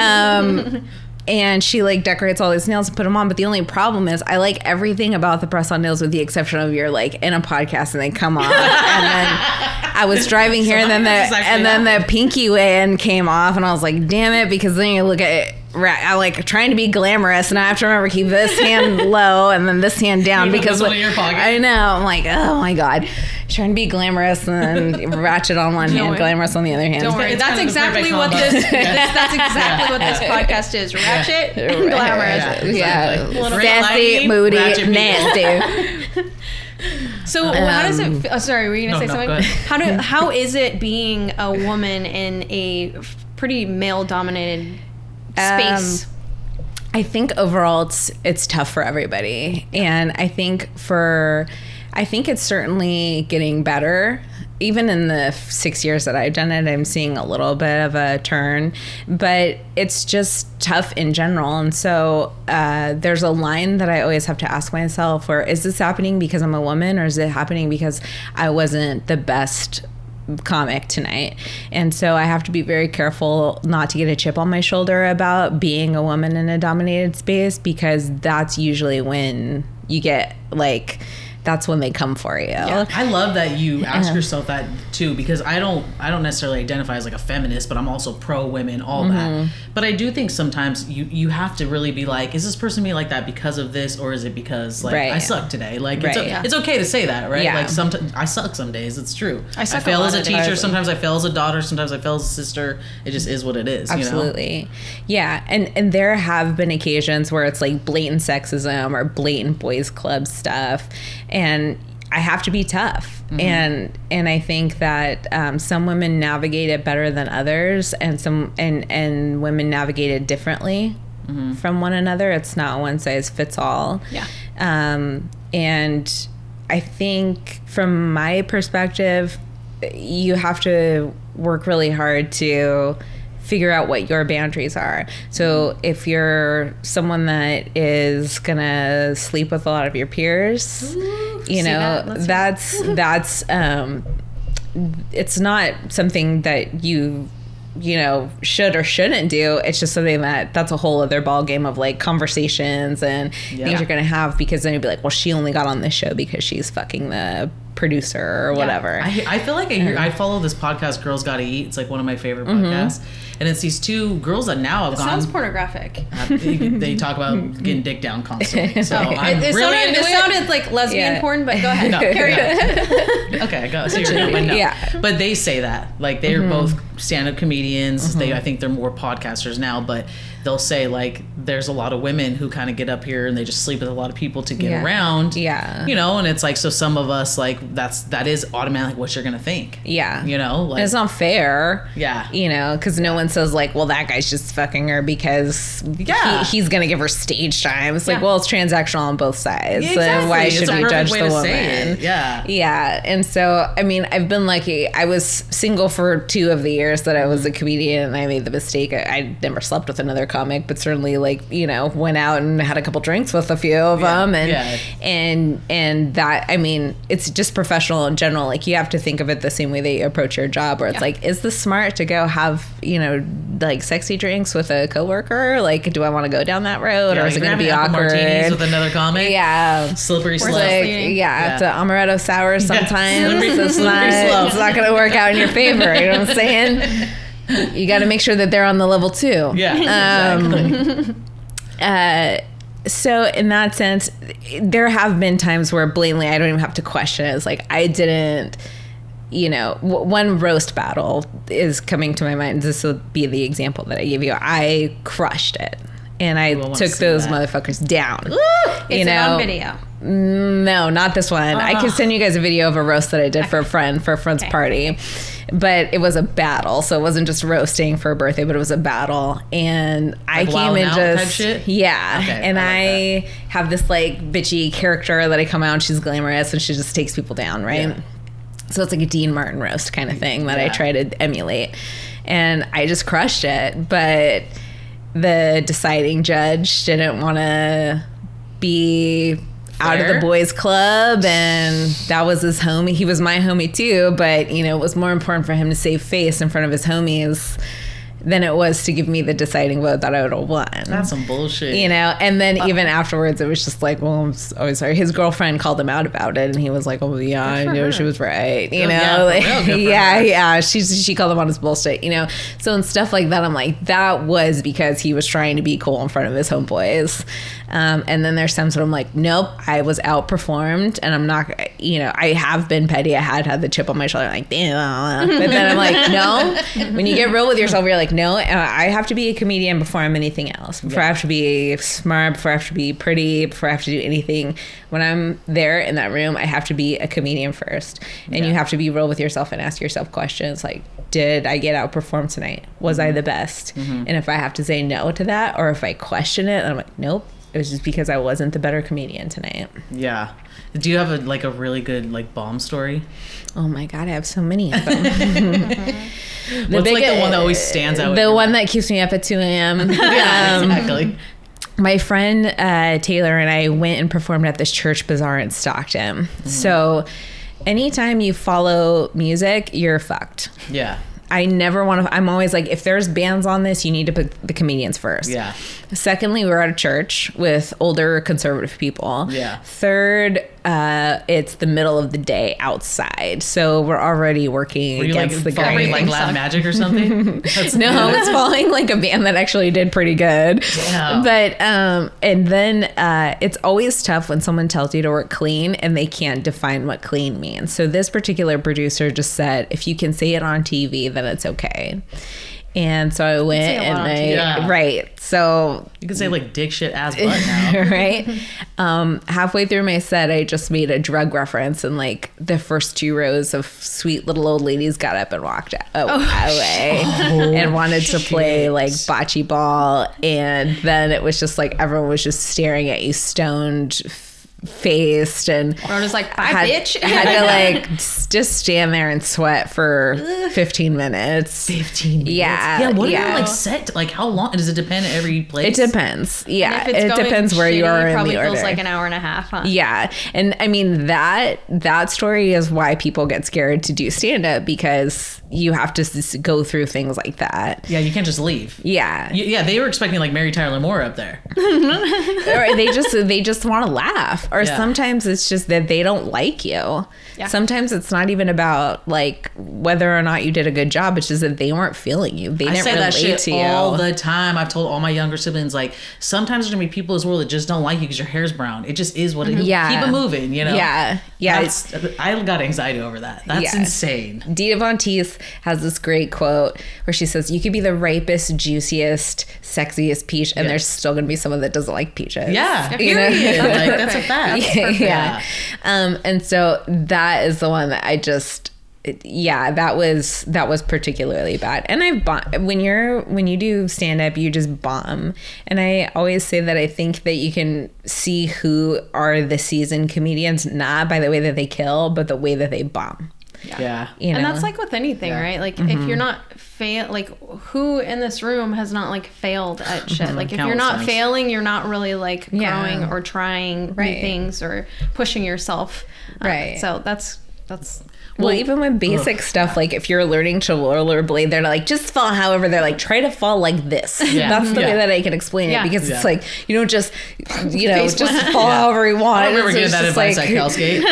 [SPEAKER 4] And she like decorates all these nails and put them on. But the only problem is I like everything about the press on nails with the exception of you're like in a podcast and they come off. And then I was driving here and then the pinky end came off and I was like, damn it, because then you look at it. I like trying to be glamorous, and I have to remember keep this hand low and then this hand down because I know I'm like, oh my god, trying to be glamorous and then ratchet on one hand, glamorous on the other hand.
[SPEAKER 2] Don't worry, that's exactly what this. That's exactly what this podcast is: ratchet, and glamorous,
[SPEAKER 4] sassy, moody, nasty.
[SPEAKER 2] So how does it? Sorry, were you gonna say something? How is it being a woman in a pretty male dominated space.
[SPEAKER 4] I think overall it's tough for everybody, and I think it's certainly getting better. Even in the 6 years that I've done it, I'm seeing a little bit of a turn, but it's just tough in general. And so there's a line that I always have to ask myself, where is this happening because I'm a woman, or is it happening because I wasn't the best comic tonight? And so I have to be very careful not to get a chip on my shoulder about being a woman in a dominated space, because that's usually when you get like, that's when they come for you.
[SPEAKER 3] Yeah. I love that you ask yourself that too, because I don't necessarily identify as like a feminist, but I'm also pro women, all that. But I do think sometimes you have to really be like, is this person being like that because of this, or is it because like I suck today? Like it's okay to say that, right? Like sometimes I suck some days. It's true. I fail as a teacher. Sometimes I fail as a daughter. Sometimes I fail as a sister. It just is what it is.
[SPEAKER 4] Absolutely.
[SPEAKER 3] You know?
[SPEAKER 4] Yeah. And there have been occasions where it's like blatant sexism or blatant boys club stuff. And I have to be tough. And I think that some women navigate it better than others, and and women navigate it differently from one another. It's not one size fits all.
[SPEAKER 2] Yeah.
[SPEAKER 4] And I think from my perspective, you have to work really hard to figure out what your boundaries are. So if you're someone that is gonna sleep with a lot of your peers, you know, that's it's not something that you know, should or shouldn't do. It's just something that's a whole other ball game of like conversations and things you're gonna have, because then you'd be like, well, she only got on this show because she's fucking the producer or whatever.
[SPEAKER 3] I feel like I follow this podcast, Girls Gotta Eat. It's like one of my favorite podcasts. And it's these two girls that now have gone.
[SPEAKER 2] Sounds pornographic.
[SPEAKER 3] They talk about getting dick down constantly. So
[SPEAKER 2] it sounded like lesbian porn, but go ahead.
[SPEAKER 3] No,
[SPEAKER 2] carry on.
[SPEAKER 3] Okay, go. So you're going, no. But they say that. Like, they're both stand-up comedians. I think they're more podcasters now, but they'll say, like, there's a lot of women who kind of get up here and they just sleep with a lot of people to get around.
[SPEAKER 4] Yeah.
[SPEAKER 3] You know, and it's like, so some of us, like, that is automatically what you're going to think.
[SPEAKER 4] Yeah.
[SPEAKER 3] You know? Like,
[SPEAKER 4] it's not fair.
[SPEAKER 3] Yeah.
[SPEAKER 4] You know, because no one says, like, well, that guy's just fucking her because he's going to give her stage time. It's like, well, it's transactional on both sides.
[SPEAKER 3] Yeah, exactly.
[SPEAKER 4] Why should we judge the woman?
[SPEAKER 3] Yeah.
[SPEAKER 4] Yeah. And so, I mean, I've been lucky. I was single for 2 of the years that I was a comedian, and I made the mistake. I never slept with another comic, but certainly, like, you know, went out and had a couple drinks with a few of them. And that, I mean, it's just professional in general. Like, you have to think of it the same way that you approach your job, where it's like, is this smart to go have, you know, like sexy drinks with a coworker? Like, do I want to go down that road, or is it going to be awkward?
[SPEAKER 3] Martinez with another comic?
[SPEAKER 4] Yeah.
[SPEAKER 3] Slippery slope.
[SPEAKER 4] Like, it's an amaretto sour sometimes. It's not going to work out in your favor. You know what I'm saying? You got to make sure that they're on the level too.
[SPEAKER 3] Yeah, exactly.
[SPEAKER 4] So in that sense, there have been times where blatantly I don't even have to question it. It's like, I didn't, you know, one roast battle is coming to my mind. This will be the example that I give you. I crushed it. And I took those motherfuckers down.
[SPEAKER 2] Is it on video?
[SPEAKER 4] No, not this one. I can send you guys a video of a roast that I did for a friend's party. But it was a battle, so it wasn't just roasting for a birthday, but it was a battle. And I came in just
[SPEAKER 3] shit?
[SPEAKER 4] And I have this like bitchy character that I come out, and she's glamorous and she just takes people down, right? Yeah. So it's like a Dean Martin roast kind of thing that I try to emulate. And I just crushed it, but the deciding judge didn't want to be out of the boys club, and that was his homie. He was my homie too, but you know, it was more important for him to save face in front of his homies than it was to give me the deciding vote that I would have won.
[SPEAKER 3] That's some bullshit.
[SPEAKER 4] You know, and then even afterwards, it was just like, well, I'm sorry. His girlfriend called him out about it, and he was like, oh, yeah, I know she was right. You know, she called him on his bullshit, you know. So in stuff like that, I'm like, that was because he was trying to be cool in front of his homeboys. And then there's times when I'm like, nope, I was outperformed, and I'm not, you know, I have been petty. I had the chip on my shoulder, like, damn. But then I'm like, no, when you get real with yourself, you're like, like, no, I have to be a comedian before I'm anything else. Before I have to be smart, before I have to be pretty, before I have to do anything. When I'm there in that room, I have to be a comedian first. And you have to be real with yourself and ask yourself questions like, did I get outperformed tonight? Was I the best? And if I have to say no to that, or if I question it, I'm like, nope, it was just because I wasn't the better comedian tonight.
[SPEAKER 3] Yeah. Do you have a really good like bomb story?
[SPEAKER 4] Oh my God, I have so many of them.
[SPEAKER 3] What's like the one that always stands out?
[SPEAKER 4] The one that keeps me up at 2 a.m.
[SPEAKER 3] Yeah, exactly.
[SPEAKER 4] My friend Taylor and I went and performed at this church bazaar in Stockton. So anytime you follow music, you're fucked.
[SPEAKER 3] Yeah.
[SPEAKER 4] I never want to, I'm always like, if there's bands on this, you need to put the comedians first.
[SPEAKER 3] Yeah.
[SPEAKER 4] Secondly, we were at a church with older conservative people.
[SPEAKER 3] Yeah.
[SPEAKER 4] Third, it's the middle of the day outside. So we're already working against the
[SPEAKER 3] grain. Like Loud Magic or something?
[SPEAKER 4] No, it's following like a band that actually did pretty good.
[SPEAKER 3] Yeah.
[SPEAKER 4] But, and then it's always tough when someone tells you to work clean and they can't define what clean means. So this particular producer just said, if you can say it on TV, then it's okay. And so I went and right. So
[SPEAKER 3] you can say like dick shit ass butt now.
[SPEAKER 4] Right. Halfway through my set, I just made a drug reference, and like the first 2 rows of sweet little old ladies got up and walked away and wanted to play like bocce ball. And then it was just like everyone was just staring at you stoned faced, and
[SPEAKER 2] Rhoda's like, bye, bitch.
[SPEAKER 4] I had to like just stand there and sweat for 15 minutes.
[SPEAKER 3] 15 minutes?
[SPEAKER 4] Yeah.
[SPEAKER 3] What are you like set? Like how long? Does it depend at every place?
[SPEAKER 4] It depends. Yeah.
[SPEAKER 2] It
[SPEAKER 4] depends where you are in the order.
[SPEAKER 2] Probably feels like an hour and a half, huh?
[SPEAKER 4] Yeah. And I mean, that story is why people get scared to do stand-up, because you have to go through things like that.
[SPEAKER 3] Yeah, you can't just leave.
[SPEAKER 4] Yeah.
[SPEAKER 3] Yeah, they were expecting like Mary Tyler Moore up there.
[SPEAKER 4] Or they just want to laugh. Or sometimes it's just that they don't like you. Yeah. Sometimes it's not even about like whether or not you did a good job. It's just that they weren't feeling you. They didn't relate to you. I say that shit
[SPEAKER 3] all the time. I've told all my younger siblings, like, sometimes there's gonna be people in this world that just don't like you because your hair's brown. It just is what it is.
[SPEAKER 4] Yeah.
[SPEAKER 3] Keep it moving, you know?
[SPEAKER 4] Yeah. Yeah.
[SPEAKER 3] I got anxiety over that. That's insane.
[SPEAKER 4] Dita Von Teese has this great quote where she says, you could be the ripest, juiciest, sexiest peach, and there's still gonna be someone that doesn't like peaches.
[SPEAKER 3] Yeah. You know? Like, that's a fact.
[SPEAKER 4] Yeah. And so that is the one that I just, that was particularly bad. And when you do stand up, you just bomb. And I always say that I think that you can see who are the seasoned comedians, not by the way that they kill, but the way that they bomb.
[SPEAKER 3] Yeah.
[SPEAKER 4] You know?
[SPEAKER 2] And that's like with anything, right? Like if you're not like who in this room has not like failed at shit? Like if you're not failing, you're not really like growing or trying new things or pushing yourself.
[SPEAKER 4] Right.
[SPEAKER 2] So that's
[SPEAKER 4] well, even with basic stuff, like if you're learning to rollerblade, they're like, just fall however, they're like, try to fall like this. Yeah. That's the way that I can explain it, because it's like, you don't just, just fall however you want.
[SPEAKER 3] I remember getting that advice at Cal Skate.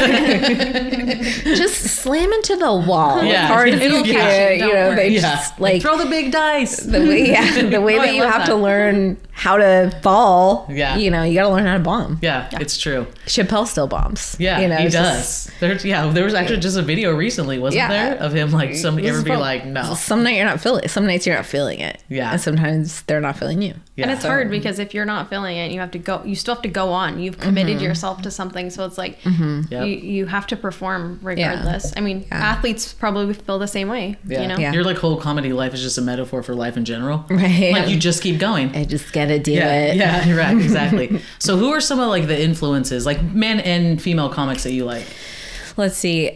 [SPEAKER 4] Right? Just slam into the wall. Yeah. Hard as you can. They just like
[SPEAKER 3] throw the big dice.
[SPEAKER 4] The way that you have to learn how to fall. Yeah. You got to learn how to bomb.
[SPEAKER 3] Yeah, it's true.
[SPEAKER 4] Chappelle still bombs.
[SPEAKER 3] Yeah, he does. There was actually just a video recently, wasn't there, of him like somebody ever be like, no.
[SPEAKER 4] Some nights you're not feeling it. Yeah. And sometimes they're not feeling you.
[SPEAKER 2] Yeah. And it's hard because if you're not feeling it, you still have to go on. You've committed yourself to something. So it's like you have to perform regardless. I mean, athletes probably feel the same way.
[SPEAKER 3] Yeah. Your like whole comedy life is just a metaphor for life in general.
[SPEAKER 4] Right.
[SPEAKER 3] Like you just keep going.
[SPEAKER 4] I just gotta do it.
[SPEAKER 3] Yeah, you're right. Exactly. So who are some of like the influences, like men and female comics that you like?
[SPEAKER 4] Let's see.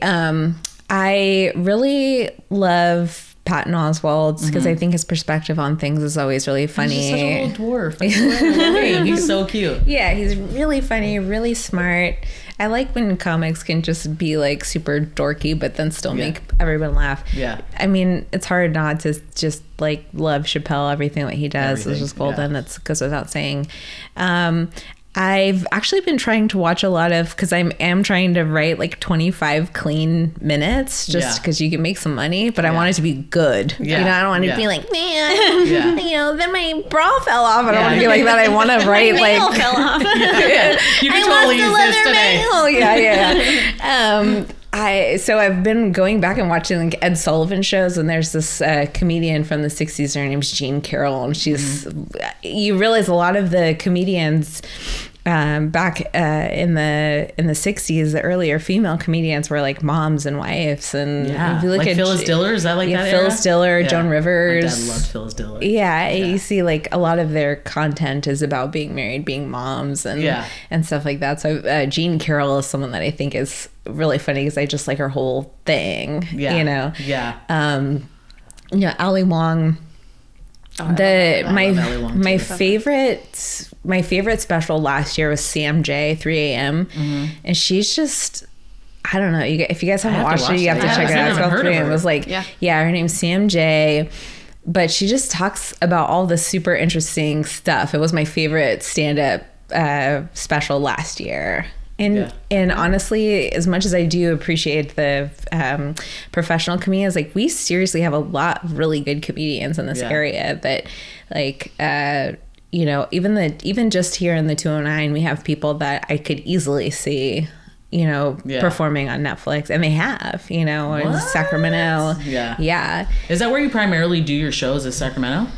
[SPEAKER 4] I really love Patton Oswalt because I think his perspective on things is always really funny.
[SPEAKER 3] He's such a little dwarf. He's so cute.
[SPEAKER 4] Yeah, he's really funny, really smart. I like when comics can just be like super dorky, but then still make everyone laugh. Yeah. I mean, it's hard not to just like love Chappelle. Everything that he does is just golden. That goes without saying. I've actually been trying to watch a lot of, because I am trying to write like 25 clean minutes just because you can make some money, but I want it to be good. Yeah. I don't want to be like, man, then my bra fell off. I don't want to be like that. I want to write
[SPEAKER 2] my
[SPEAKER 4] like,
[SPEAKER 2] nail fell off.
[SPEAKER 3] You can totally use this today.
[SPEAKER 4] Yeah. So I've been going back and watching like Ed Sullivan shows, and there's this comedian from the 60s. Her name's Jean Carroll, and she's you realize a lot of the comedians back in the 60s, the earlier female comedians were like moms and wives, and if you look
[SPEAKER 3] like
[SPEAKER 4] at
[SPEAKER 3] Phyllis Diller, is that like that
[SPEAKER 4] Phyllis
[SPEAKER 3] era?
[SPEAKER 4] Diller, Joan Rivers.
[SPEAKER 3] My dad loved Phyllis Diller.
[SPEAKER 4] You see like a lot of their content is about being married, being moms, and stuff like that. So Jean Carroll is someone that I think is really funny because I just like her whole thing. You know. Ali Wong. My favorite special last year was Sam J, 3 a.m. And she's just, I don't know. If you guys haven't watched it, you have to check it out. It's called 3 a.m. It was like, her name's Sam J. But she just talks about all the super interesting stuff. It was my favorite stand-up special last year. And honestly, as much as I do appreciate the professional comedians, like we seriously have a lot of really good comedians in this area that like, you know, even just here in the 209, we have people that I could easily see, you know, performing on Netflix, and they have, you know, in Sacramento. Is that
[SPEAKER 3] where you primarily do your shows, is Sacramento?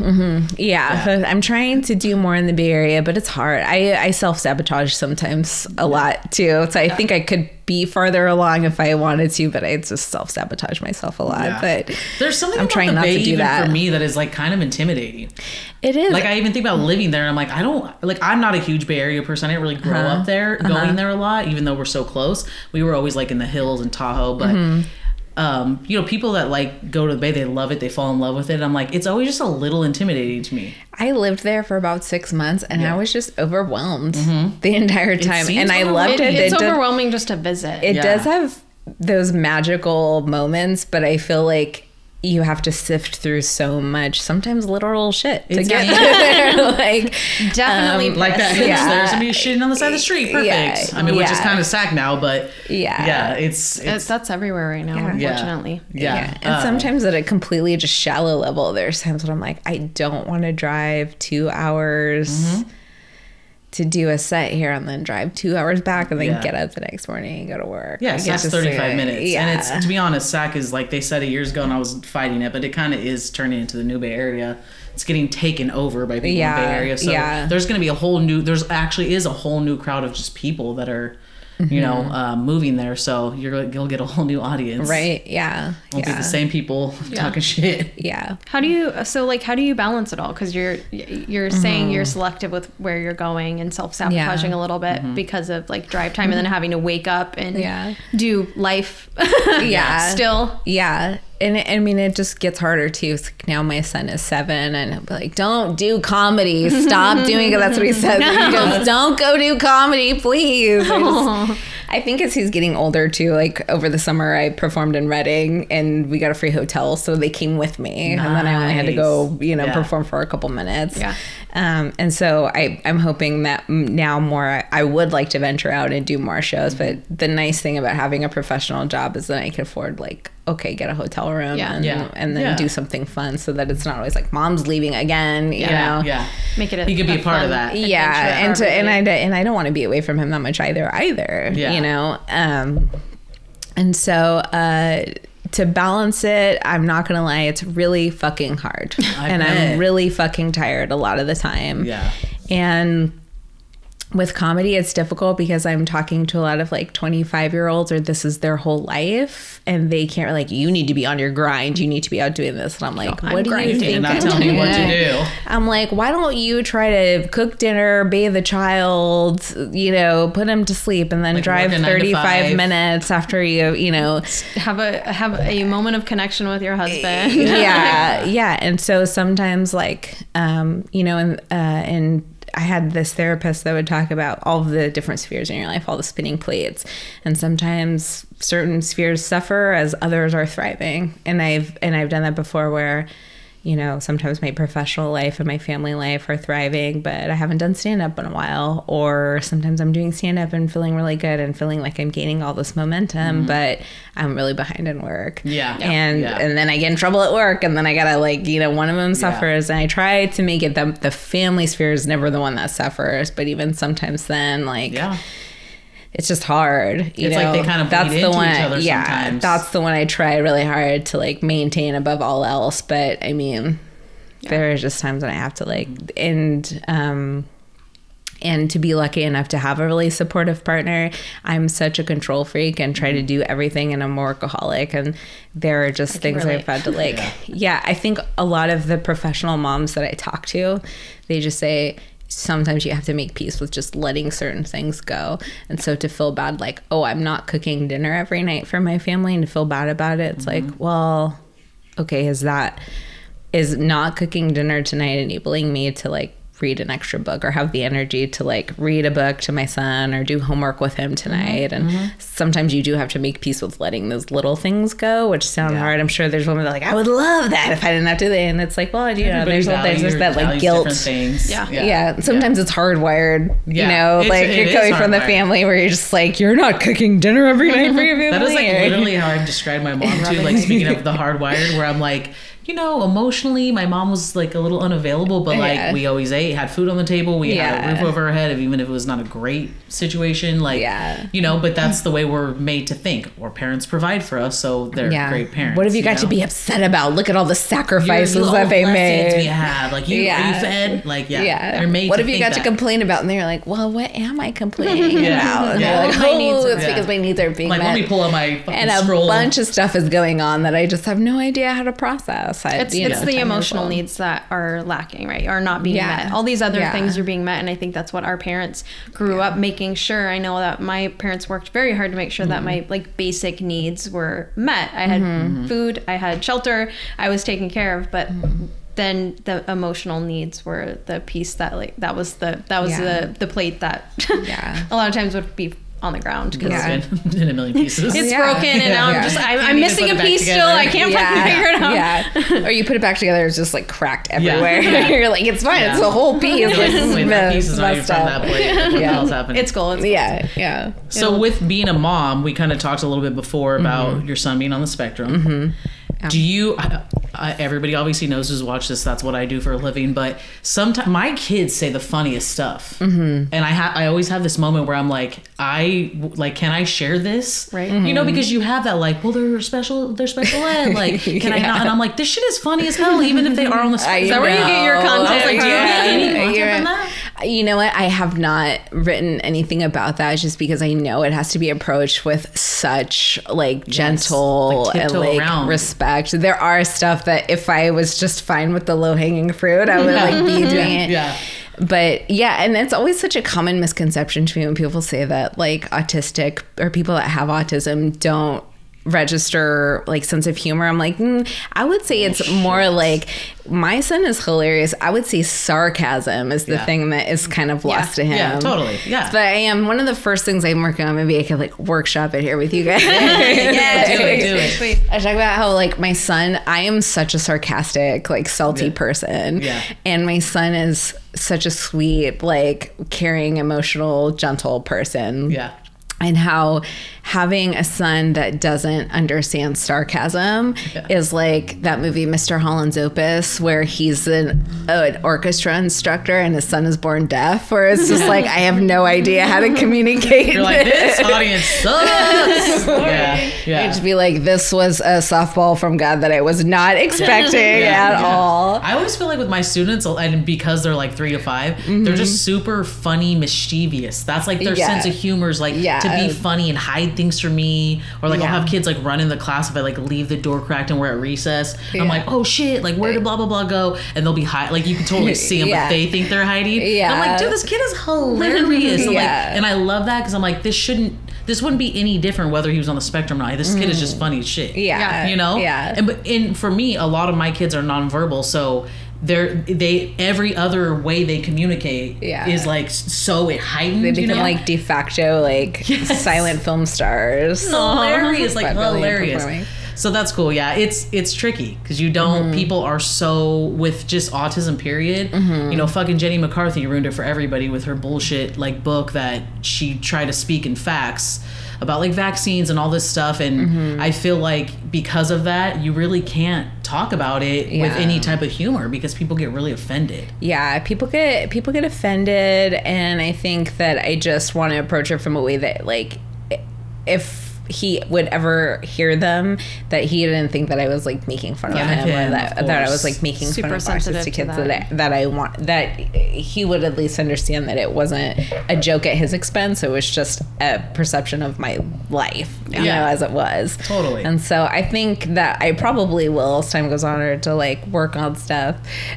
[SPEAKER 4] So I'm trying to do more in the Bay Area, but it's hard. I self-sabotage sometimes a lot too, so I think I could be farther along if I wanted to, but I just self-sabotage myself a lot. But
[SPEAKER 3] there's something I'm trying not to do that for me that is like kind of intimidating.
[SPEAKER 4] It is.
[SPEAKER 3] Like I even think about living there, and I'm like, I'm not a huge Bay Area person. I didn't really grow up there, going there a lot, even though we're so close. We were always like in the hills and Tahoe, but you know, people that like go to the Bay, they love it, they fall in love with it. I'm like, it's always just a little intimidating to me.
[SPEAKER 4] I lived there for about 6 months, and I was just overwhelmed the entire time, and I loved it.
[SPEAKER 2] It's overwhelming just to visit.
[SPEAKER 4] It does have those magical moments, but I feel like you have to sift through so much, sometimes literal shit to get there. Like
[SPEAKER 2] definitely
[SPEAKER 3] like that. There's somebody shitting on the side of the street. Perfect. I mean, which is kind of sack now, but it's
[SPEAKER 2] that's everywhere right now, unfortunately.
[SPEAKER 4] And sometimes at a completely just shallow level, there's times when I'm like, I don't want to drive 2 hours to do a set here and then drive 2 hours back and then get up the next morning and go to work.
[SPEAKER 3] Yeah, Sac's 35 minutes. And it's, to be honest, Sac is like they said years ago, and I was fighting it, but it kind of is turning into the new Bay Area. It's getting taken over by people in the Bay Area. So there's going to be a whole new crowd of just people that are, you know, moving there. So you'll get a whole new audience.
[SPEAKER 4] Right. Yeah.
[SPEAKER 3] Won't be the same people talking shit.
[SPEAKER 4] Yeah.
[SPEAKER 2] How do you balance it all? Because you're saying you're selective with where you're going and self-sabotaging a little bit because of like drive time and then having to wake up and do life still. Yeah.
[SPEAKER 4] And I mean, it just gets harder too. Now my son is 7, and I'll be like, "Don't do comedy. Stop doing it." That's what he says. He goes, "Don't go do comedy, please." I think as he's getting older too, like over the summer I performed in Reading and we got a free hotel, so they came with me. And then I only had to go, you know, perform for a couple minutes. And so I'm hoping that now more, I would like to venture out and do more shows. But the nice thing about having a professional job is that I can afford like, okay, get a hotel room and then do something fun, so that it's not always like mom's leaving again, you know.
[SPEAKER 2] Make it
[SPEAKER 3] he could be a part of that.
[SPEAKER 4] And I don't want to be away from him that much either. You know. And so to balance it, I'm not gonna lie, it's really fucking hard. I'm really fucking tired a lot of the time. And with comedy, it's difficult because I'm talking to a lot of like 25-year-olds, or this is their whole life, and they can't like, you need to be on your grind, you need to be out doing this. And I'm like, what do you think?
[SPEAKER 3] Not telling me what to do.
[SPEAKER 4] I'm like, why don't you try to cook dinner, bathe the child, you know, put him to sleep, and then like drive 35 minutes after you know,
[SPEAKER 2] have a moment of connection with your husband.
[SPEAKER 4] And so sometimes like you know, and I had this therapist that would talk about all the different spheres in your life, all the spinning plates. And sometimes certain spheres suffer as others are thriving. And I've done that before where, you know, sometimes my professional life and my family life are thriving, but I haven't done stand-up in a while. Or sometimes I'm doing stand-up and feeling really good and feeling like I'm gaining all this momentum, but I'm really behind in work. And then I get in trouble at work, and then I gotta like, you know, one of them suffers, and I try to make it the family sphere is never the one that suffers, but even sometimes then like it's just hard.
[SPEAKER 3] It's like they kind of bleed into each other sometimes.
[SPEAKER 4] That's the one I try really hard to like maintain above all else. But I mean, there are just times when I have to like and to be lucky enough to have a really supportive partner. I'm such a control freak and try to do everything, and I'm a workaholic. And there are just things I've had to like, I think a lot of the professional moms that I talk to, they just say, sometimes you have to make peace with just letting certain things go. And so to feel bad, like, oh, I'm not cooking dinner every night for my family, and to feel bad about it, it's like, well, okay, is not cooking dinner tonight enabling me to like read an extra book or have the energy to like read a book to my son or do homework with him tonight? And sometimes you do have to make peace with letting those little things go, which sound hard. I'm sure there's women that are like, I would love that if I didn't have to do that. And it's like, well, you know, there's just that like guilt. Sometimes it's hardwired, you know, like you're coming from the family where you're just like, you're not cooking dinner every night for your family.
[SPEAKER 3] That is like literally how I've described my mom too. Like, speaking of the hardwired, where I'm like, you know, emotionally, my mom was like a little unavailable, but like we always ate, had food on the table, we had a roof over our head, even if it was not a great situation, like, you know, but that's the way we're made to think. Our parents provide for us, so they're great parents.
[SPEAKER 4] What have you got to be upset about? Look at all the sacasacrifices that they made.
[SPEAKER 3] We have, like, are you fed? Like, they're made
[SPEAKER 4] what
[SPEAKER 3] to
[SPEAKER 4] have you got
[SPEAKER 3] that.
[SPEAKER 4] to complain about? And they're like, well, what am I complaining about? And they're like, it's because my needs are being met.
[SPEAKER 3] Let me pull out my fucking
[SPEAKER 4] and
[SPEAKER 3] scroll.
[SPEAKER 4] A bunch of stuff is going on that I just have no idea how to process.
[SPEAKER 2] It's the emotional needs that are lacking, right? Are not being met. All these other things are being met, and I think that's what our parents grew up making sure. I know that my parents worked very hard to make sure that my like basic needs were met. I had food, I had shelter, I was taken care of, but then the emotional needs were the piece that like that was the plate that a lot of times would be on the ground because
[SPEAKER 3] in a million pieces.
[SPEAKER 2] It's broken, and now I'm missing a piece still. I can't fucking figure it out.
[SPEAKER 4] Or you put it back together, it's just like cracked everywhere. You're like, it's fine. It's a whole piece.
[SPEAKER 3] That piece is not even from that plate. What the hell's happening?
[SPEAKER 2] It's cool.
[SPEAKER 4] Yeah.
[SPEAKER 3] So with being a mom, we kind of talked a little bit before about your son being on the spectrum. Do you, everybody obviously knows who's watched this, that's what I do for a living, but sometimes my kids say the funniest stuff. And I always have this moment where I'm like, can I share this?
[SPEAKER 2] Right.
[SPEAKER 3] You know, because you have that like, well, they're special ed. Like, can I not? And I'm like, this shit is funny as hell, even if they are on the spectrum.
[SPEAKER 2] Is that where you get your content?
[SPEAKER 3] I was like, do you get any content from that?
[SPEAKER 4] You know what? I have not written anything about that just because I know it has to be approached with such like gentle
[SPEAKER 3] like
[SPEAKER 4] and like respect. There are stuff that if I was just fine with the low hanging fruit, I would like be doing it. But and it's always such a common misconception to me when people say that like autistic or people that have autism don't register like sense of humor. I'm like, I would say it's more like my son is hilarious. I would say sarcasm is the thing that is kind of lost to him.
[SPEAKER 3] Yeah, totally. Yeah.
[SPEAKER 4] But I am one of the first things I'm working on. Maybe I could like workshop it here with you guys.
[SPEAKER 3] Do it.
[SPEAKER 4] I talk about how like my son, I am such a sarcastic, like salty person. And my son is such a sweet, like caring, emotional, gentle person. And how having a son that doesn't understand sarcasm is like that movie Mr. Holland's Opus, where he's an orchestra instructor and his son is born deaf, where it's just like, I have no idea how to communicate.
[SPEAKER 3] You're like, this audience sucks.
[SPEAKER 4] You'd just be like, this was a softball from God that I was not expecting at all.
[SPEAKER 3] I always feel like with my students, and because they're like 3 to 5, they're just super funny, mischievous. That's like their sense of humor is like to be funny and hide things from me, or like I'll have kids like run in the class if I like leave the door cracked and we're at recess. I'm like, oh shit, like where did blah blah blah go? And they'll be hiding. Like you can totally see them, but they think they're hiding. I'm like, dude, this kid is hilarious. Like, and I love that because I'm like, this wouldn't be any different whether he was on the spectrum or not. This kid is just funny as shit. You know. And for me, a lot of my kids are nonverbal, so they every other way they communicate is like so it heightened.
[SPEAKER 4] They become like de facto like silent film stars.
[SPEAKER 3] Hilarious, like hilarious. So that's cool. Yeah, it's tricky because you don't. People are so with just autism. Period. You know, fucking Jenny McCarthy ruined it for everybody with her bullshit like book that she tried to speak in facts. about like vaccines and all this stuff. And I feel like because of that, you really can't talk about it with any type of humor because people get really offended.
[SPEAKER 4] Yeah, people get offended, and I think that I just want to approach it from a way that, like, if he would ever hear them, that he didn't think that I was like making fun of him, or that I was like making fun of autistic kids, that he would at least understand that it wasn't a joke at his expense. It was just a perception of my life, you know, as it was.
[SPEAKER 3] Totally.
[SPEAKER 4] And so I think that I probably will, as time goes on, or to like work on stuff.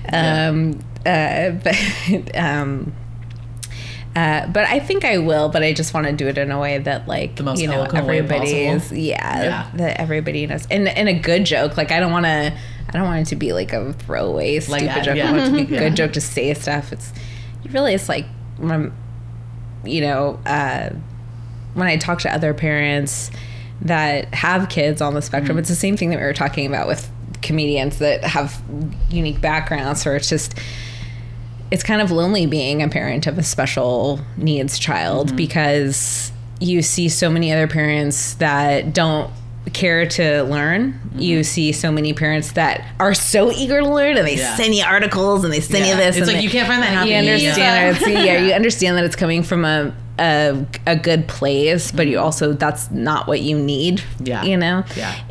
[SPEAKER 4] But I think I will, but I just want to do it in a way that, like,
[SPEAKER 3] the most
[SPEAKER 4] you know, everybody's, that everybody knows, and a good joke. Like, I don't want it to be like a throwaway stupid joke. I want it to be a good joke to say stuff. It's like when, you know, when I talk to other parents that have kids on the spectrum, it's the same thing that we were talking about with comedians that have unique backgrounds, or it's kind of lonely being a parent of a special needs child, because you see so many other parents that don't care to learn. You see so many parents that are so eager to learn, and they send you articles and they send you this.
[SPEAKER 3] It's
[SPEAKER 4] and
[SPEAKER 3] like you can't find that happy.
[SPEAKER 4] You understand you understand that it's coming from a good place, but you also, that's not what you need. You know?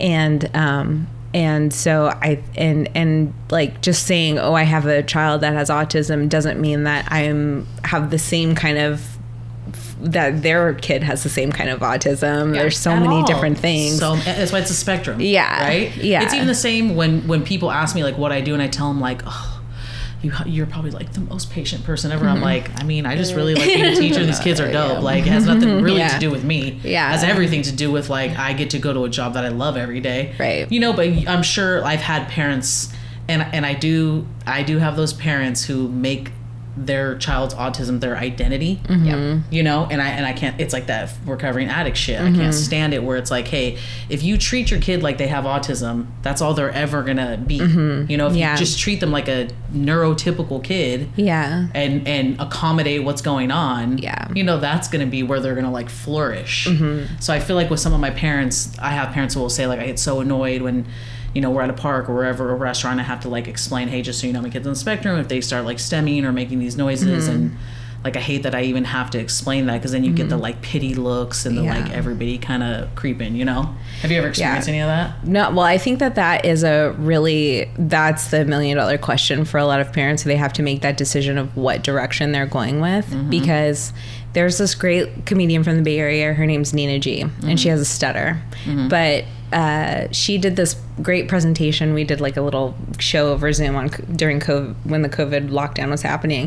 [SPEAKER 4] And so and like just saying, oh, I have a child that has autism doesn't mean that have the same kind of, that their kid has the same kind of autism. There's so many different things. So
[SPEAKER 3] that's why it's a spectrum. Right? It's even the same when people ask me like what I do, and I tell them like, oh, you're probably like the most patient person ever. I'm like, I mean, I just really like being a teacher. These kids are dope. Like, it has nothing really to do with me. It has everything to do with, like, I get to go to a job that I love every day. Right. You know, but I'm sure I've had parents, and I do have those parents who make their child's autism their identity. You know, and I can't, it's like that recovering addict shit. I can't stand it where it's like, hey, if you treat your kid like they have autism, that's all they're ever gonna be. You know, if you just treat them like a neurotypical kid and accommodate what's going on, you know, that's gonna be where they're gonna like flourish. So I feel like with some of my parents, I have parents who will say like, I get so annoyed when, you know, we're at a park or wherever, a restaurant, I have to like explain, hey, just so you know, my kid's on the spectrum, if they start like stemming or making these noises, and like I hate that I even have to explain that, because then you get the like pity looks and the like everybody kind of creeping, you know. Have you ever experienced any of that?
[SPEAKER 4] No. Well, I think that is that's the $1 million question for a lot of parents. They have to make that decision of what direction they're going with, because there's this great comedian from the Bay Area. Her name's Nina G, and she has a stutter, but she did this great presentation. We did like a little show over Zoom during COVID, when the COVID lockdown was happening.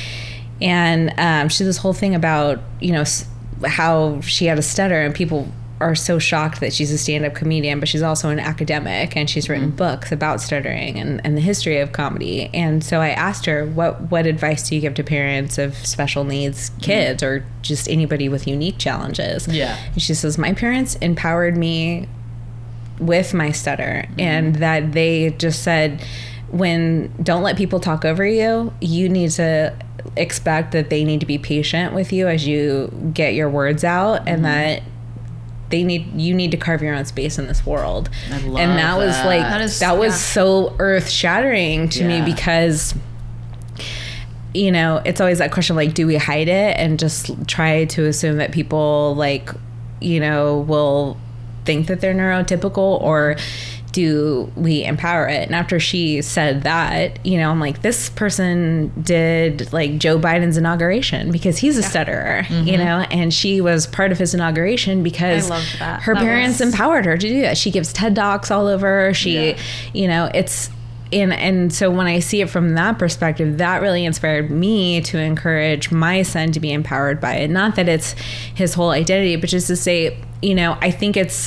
[SPEAKER 4] And she did this whole thing about, you know, how she had a stutter, and people are so shocked that she's a stand-up comedian, but she's also an academic, and she's written books about stuttering and the history of comedy. And so I asked her, what advice do you give to parents of special needs kids, or just anybody with unique challenges? And she says, my parents empowered me with my stutter, and that they just said, don't let people talk over you. You need to expect that they need to be patient with you as you get your words out, and that you need to carve your own space in this world. And that was like, that was so earth shattering to me, because, you know, it's always that question, like, do we hide it and just try to assume that people, like, you know, will think that they're neurotypical, or do we empower it? And after she said that, you know, I'm like, this person did like Joe Biden's inauguration because he's a stutterer, you know, and she was part of his inauguration because her parents empowered her to do that. She gives TED Talks all over. She, you know, it's, and so when I see it from that perspective, that really inspired me to encourage my son to be empowered by it. Not that it's his whole identity, but just to say, you know, I think it's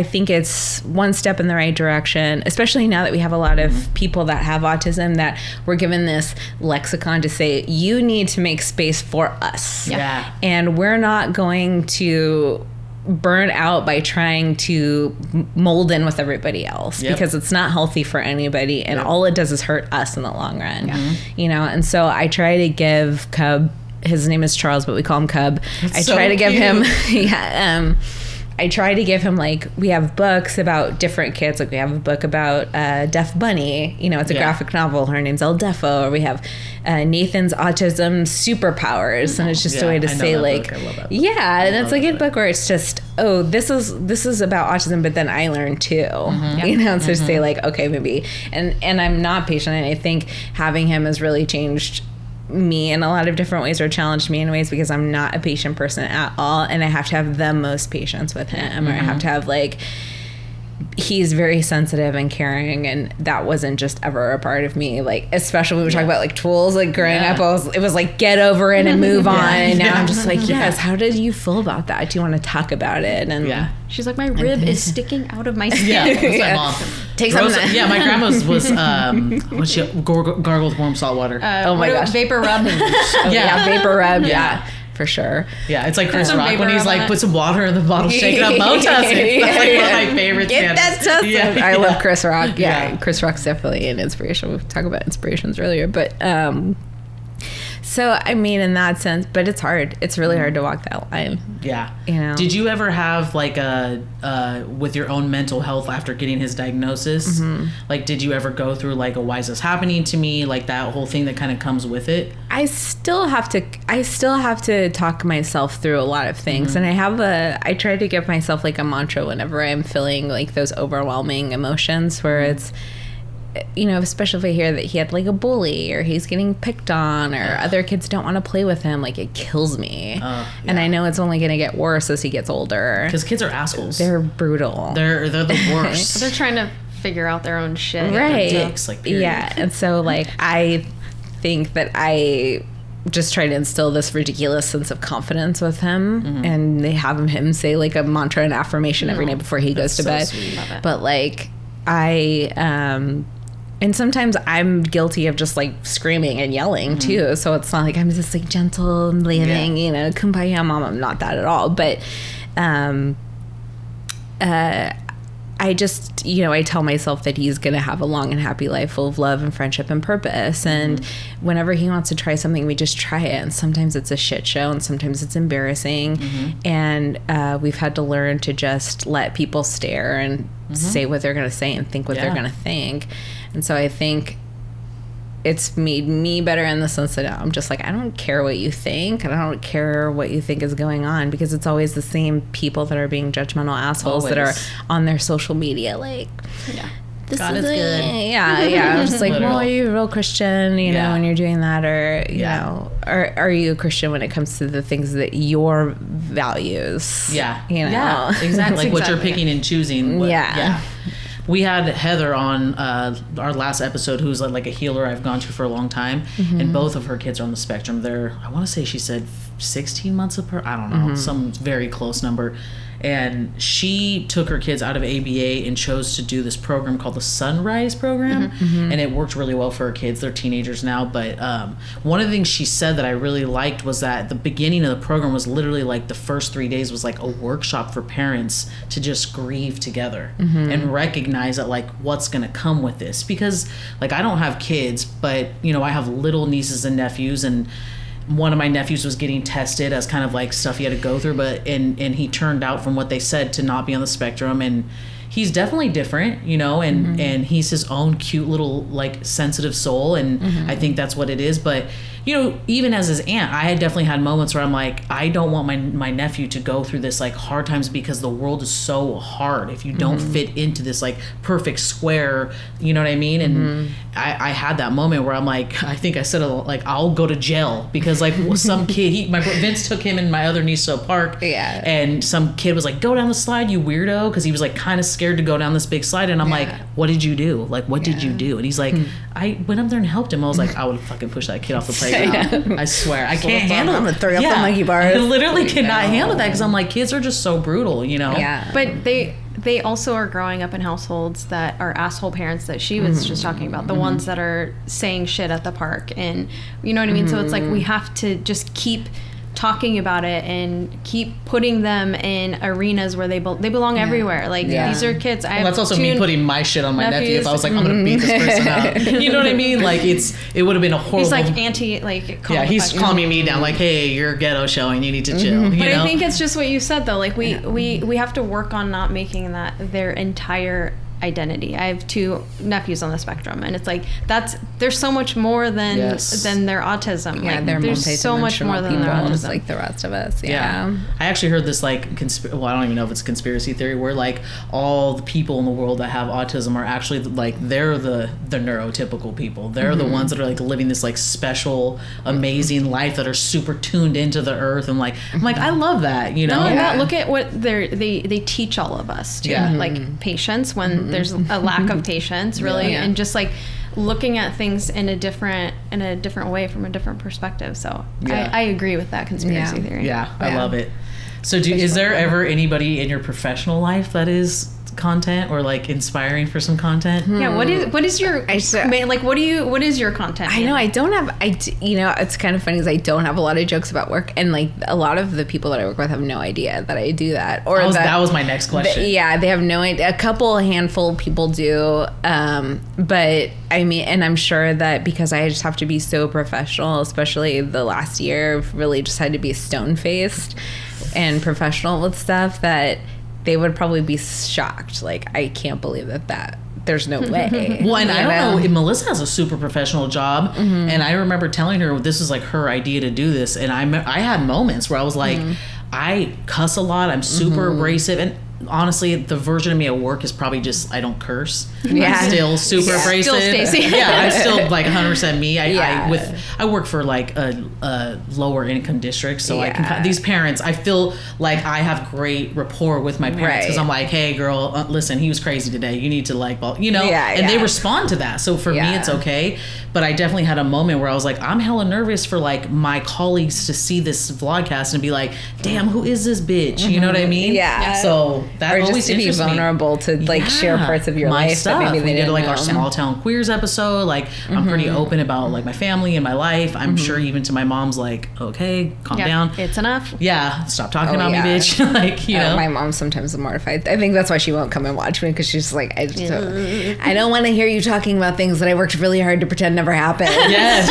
[SPEAKER 4] one step in the right direction, especially now that we have a lot of people that have autism, that we're given this lexicon to say, you need to make space for us. And we're not going to burn out by trying to mold in with everybody else, because it's not healthy for anybody, and all it does is hurt us in the long run. You know, and so I try to give Cub, his name is Charles, but we call him Cub. I try to give him I try to give him, like, we have books about different kids. Like, we have a book about Deaf Bunny. You know, it's a graphic novel. Her name's El Defo. Or we have Nathan's Autism Superpowers. And it's just a way to say, like, yeah. And it's like a book where it's just, oh, this is about autism, but then I learned too. You know, so say, like, okay, maybe. And I'm not patient. And I think having him has really changed me in a lot of different ways, or challenged me in ways, because I'm not a patient person at all, and I have to have the most patience with him, or I have to have, like, he's very sensitive and caring, and that wasn't just ever a part of me, like, especially when we talk about, like, tools, like, growing up, it was like, get over it and move on, and now I'm just like, yes, how did you feel about that? Do you want to talk about it? And
[SPEAKER 2] she's like, my rib is sticking out of my skin.
[SPEAKER 3] That's my mom.
[SPEAKER 4] Take some of that.
[SPEAKER 3] Yeah, my grandma's was what's she gargle with warm salt water.
[SPEAKER 4] Oh my gosh,
[SPEAKER 2] vapor rub.
[SPEAKER 4] Vapor rub. Yeah. For sure.
[SPEAKER 3] Yeah, it's like Chris Rock when he's like, put some water in the bottle, shake it up, Mo Tussin. That's like one of my favorites.
[SPEAKER 4] Get that Tussin. Yeah. I love Chris Rock. Yeah, Chris Rock's definitely an inspiration. We talked about inspirations earlier, but so I mean, in that sense, but it's hard. It's really hard to walk that line.
[SPEAKER 3] Yeah.
[SPEAKER 4] You know.
[SPEAKER 3] Did you ever have, like, with your own mental health after getting his diagnosis? Like, did you ever go through, like, a why is this happening to me? Like, that whole thing that kind of comes with it?
[SPEAKER 4] I still have to talk myself through a lot of things. And I try to give myself, like, a mantra whenever I'm feeling, like, those overwhelming emotions where it's, you know, especially if I hear that he had, like, a bully, or he's getting picked on, or other kids don't want to play with him, like, it kills me. And I know it's only going to get worse as he gets older.
[SPEAKER 3] Because kids are assholes.
[SPEAKER 4] They're brutal.
[SPEAKER 3] They're the worst.
[SPEAKER 2] They're trying to figure out their own shit.
[SPEAKER 4] Right.
[SPEAKER 3] Dicks, like, period.
[SPEAKER 4] Yeah. And so, like, I think that I just try to instill this ridiculous sense of confidence with him, and they have him say, like, a mantra and affirmation every night before he goes to bed.
[SPEAKER 3] Sweet.
[SPEAKER 4] But, like, and sometimes I'm guilty of just, like, screaming and yelling too. So it's not like I'm just, like, gentle and living, you know, kumbaya mom. I'm not that at all. But I just, you know, I tell myself that he's going to have a long and happy life full of love and friendship and purpose. And whenever he wants to try something, we just try it. And sometimes it's a shit show, and sometimes it's embarrassing. And we've had to learn to just let people stare and say what they're going to say and think what they're going to think. And so I think it's made me better in the sense that I'm just like, I don't care what you think, and I don't care what you think is going on, because it's always the same people that are being judgmental assholes that are on their social media, like, this
[SPEAKER 3] God
[SPEAKER 4] is
[SPEAKER 3] good.
[SPEAKER 4] I'm just like, well, are you a real Christian, you know, when you're doing that, or you know, or are you a Christian when it comes to the things that your values? You know,
[SPEAKER 3] exactly. Like what you're picking and choosing.
[SPEAKER 4] Yeah.
[SPEAKER 3] We had Heather on our last episode, who's like a healer I've gone to for a long time, and both of her kids are on the spectrum. They're, I want to say she said 16 months apart. I don't know, some very close number. And she took her kids out of ABA and chose to do this program called the Sunrise program. And it worked really well for her kids. They're teenagers now. But one of the things she said that I really liked was that the beginning of the program was literally like the first 3 days was like a workshop for parents to just grieve together and recognize that, like, what's going to come with this. Because, like, I don't have kids, but, you know, I have little nieces and nephews, and one of my nephews was getting tested as kind of like stuff he had to go through, but and he turned out, from what they said, to not be on the spectrum. And he's definitely different, you know, and he's his own cute little, like, sensitive soul, and I think that's what it is. But, you know, even as his aunt, I had definitely had moments where I'm like, I don't want my nephew to go through this, like, hard times, because the world is so hard if you don't fit into this, like, perfect square, you know what I mean? And I had that moment where I'm like, I think I said, like, I'll go to jail because, like, some kid, Vince took him and my other niece to a park, and some kid was like, go down the slide, you weirdo, because he was, like, kind of scared to go down this big slide, and I'm like, what did you do? Like, what did you do? And he's like, I went up there and helped him. I was like, I would fucking push that kid off the playground. I swear, I can't handle it.
[SPEAKER 4] I'm gonna throw you off the monkey bars.
[SPEAKER 3] I literally cannot handle that, because I'm like, kids are just so brutal, you know?
[SPEAKER 2] But they also are growing up in households that are asshole parents that she was just talking about, the ones that are saying shit at the park, and you know what I mean? So it's like we have to just keep talking about it and keep putting them in arenas where they belong everywhere. Like these are kids.
[SPEAKER 3] That's also me putting my shit on my nephew. If I was like, I'm gonna beat this person up, you know what I mean? Like it would have been a horrible.
[SPEAKER 2] He's like
[SPEAKER 3] he's calming me down. Like, hey, you're ghetto showing. You need to chill. You know?
[SPEAKER 2] I think it's just what you said though. Like we have to work on not making that their entire identity. I have 2 nephews on the spectrum, and it's like there's so much more than their autism.
[SPEAKER 4] Yeah,
[SPEAKER 2] like,
[SPEAKER 4] they're
[SPEAKER 2] there's so much more than their autism.
[SPEAKER 4] Just like the rest of us. Yeah.
[SPEAKER 3] I actually heard this like I don't even know if it's a conspiracy theory where like all the people in the world that have autism are actually like they're the neurotypical people. They're the ones that are like living this like special, amazing life that are super tuned into the earth, and like I'm like I love that. You know,
[SPEAKER 2] look at what they teach all of us too. Like patience when there's a lack of patience, really, and just like looking at things in a different way from a different perspective. So I agree with that conspiracy theory.
[SPEAKER 3] Yeah, I love it. So is there ever anybody in your professional life that is content or like inspiring for some content?
[SPEAKER 2] Yeah, what is your what is your content?
[SPEAKER 4] I know I don't have it's kind of funny is I don't have a lot of jokes about work, and like a lot of the people that I work with have no idea that I do that, or
[SPEAKER 3] that was my next question.
[SPEAKER 4] They have no idea. A handful of people do, but I mean, and I'm sure that because I just have to be so professional, especially the last year, I've really just had to be stone-faced and professional with stuff that they would probably be shocked. Like, I can't believe that there's no way.
[SPEAKER 3] Well, and I don't know, Melissa has a super professional job, and I remember telling her this is like her idea to do this, and I had moments where I was like, I cuss a lot, I'm super abrasive, and honestly, the version of me at work is probably just I don't curse.
[SPEAKER 4] Yeah.
[SPEAKER 3] I'm still super abrasive.
[SPEAKER 2] Still Staci.
[SPEAKER 3] Yeah, I'm still like 100% me. I work for like a lower income district, so I can these parents. I feel like I have great rapport with my parents because I'm like, hey, girl, listen, he was crazy today. You need to like, and they respond to that. So for me, it's okay. But I definitely had a moment where I was like, I'm hella nervous for like my colleagues to see this vlogcast and be like, damn, who is this bitch? You know what I mean?
[SPEAKER 4] Yeah.
[SPEAKER 3] So that
[SPEAKER 4] or
[SPEAKER 3] always
[SPEAKER 4] just to be vulnerable to like share parts of your life
[SPEAKER 3] stuff.
[SPEAKER 4] That maybe they didn't
[SPEAKER 3] like
[SPEAKER 4] know.
[SPEAKER 3] Our small town queers episode. Like I'm pretty open about like my family and my life. I'm sure even to my mom's like, okay, calm down.
[SPEAKER 2] It's enough.
[SPEAKER 3] Yeah, stop talking about me, bitch. Like
[SPEAKER 4] my mom sometimes is mortified. I think that's why she won't come and watch me because she's like, I don't want to hear you talking about things that I worked really hard to pretend never happened.
[SPEAKER 3] Yes,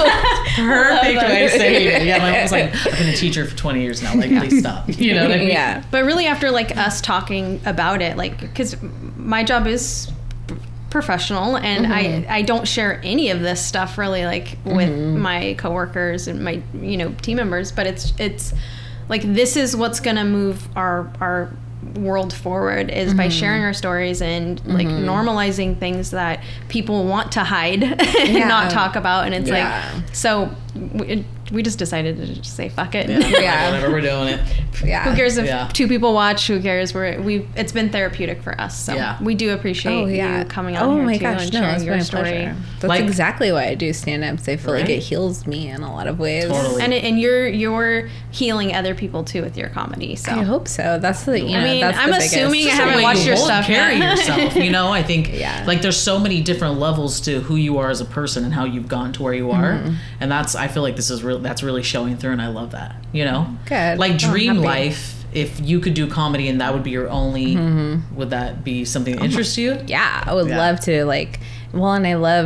[SPEAKER 3] perfect way of saying it. Yeah, my mom's like, I've been a teacher for 20 years now. Like, please stop. You know what I mean?
[SPEAKER 4] Yeah.
[SPEAKER 2] But really, after like us talking about it, like, because my job is professional and I don't share any of this stuff really like with my coworkers and my team members, but it's like this is what's gonna move our world forward is by sharing our stories and like normalizing things that people want to hide and not talk about, and it's like so we just decided to just say fuck it.
[SPEAKER 3] Whatever, we're doing it.
[SPEAKER 2] Who cares if 2 people watch? Who cares? It's been therapeutic for us. So we do appreciate you coming on here too and sharing your story.
[SPEAKER 4] Pleasure. That's exactly why I do stand-ups. I feel like it heals me in a lot of ways.
[SPEAKER 3] Totally.
[SPEAKER 2] And you're healing other people too with your comedy. So
[SPEAKER 4] I hope so. That's the that's
[SPEAKER 2] I'm
[SPEAKER 4] the
[SPEAKER 2] assuming
[SPEAKER 4] biggest.
[SPEAKER 2] I haven't watched your stuff.
[SPEAKER 3] Carry yourself. I think like there's so many different levels to who you are as a person and how you've gone to where you are, and I feel like this is that's really showing through, and I love that.
[SPEAKER 4] Good.
[SPEAKER 3] Like dream life. If you could do comedy and that would be your only, would that be something that interests you?
[SPEAKER 4] Yeah, I would love to and I love,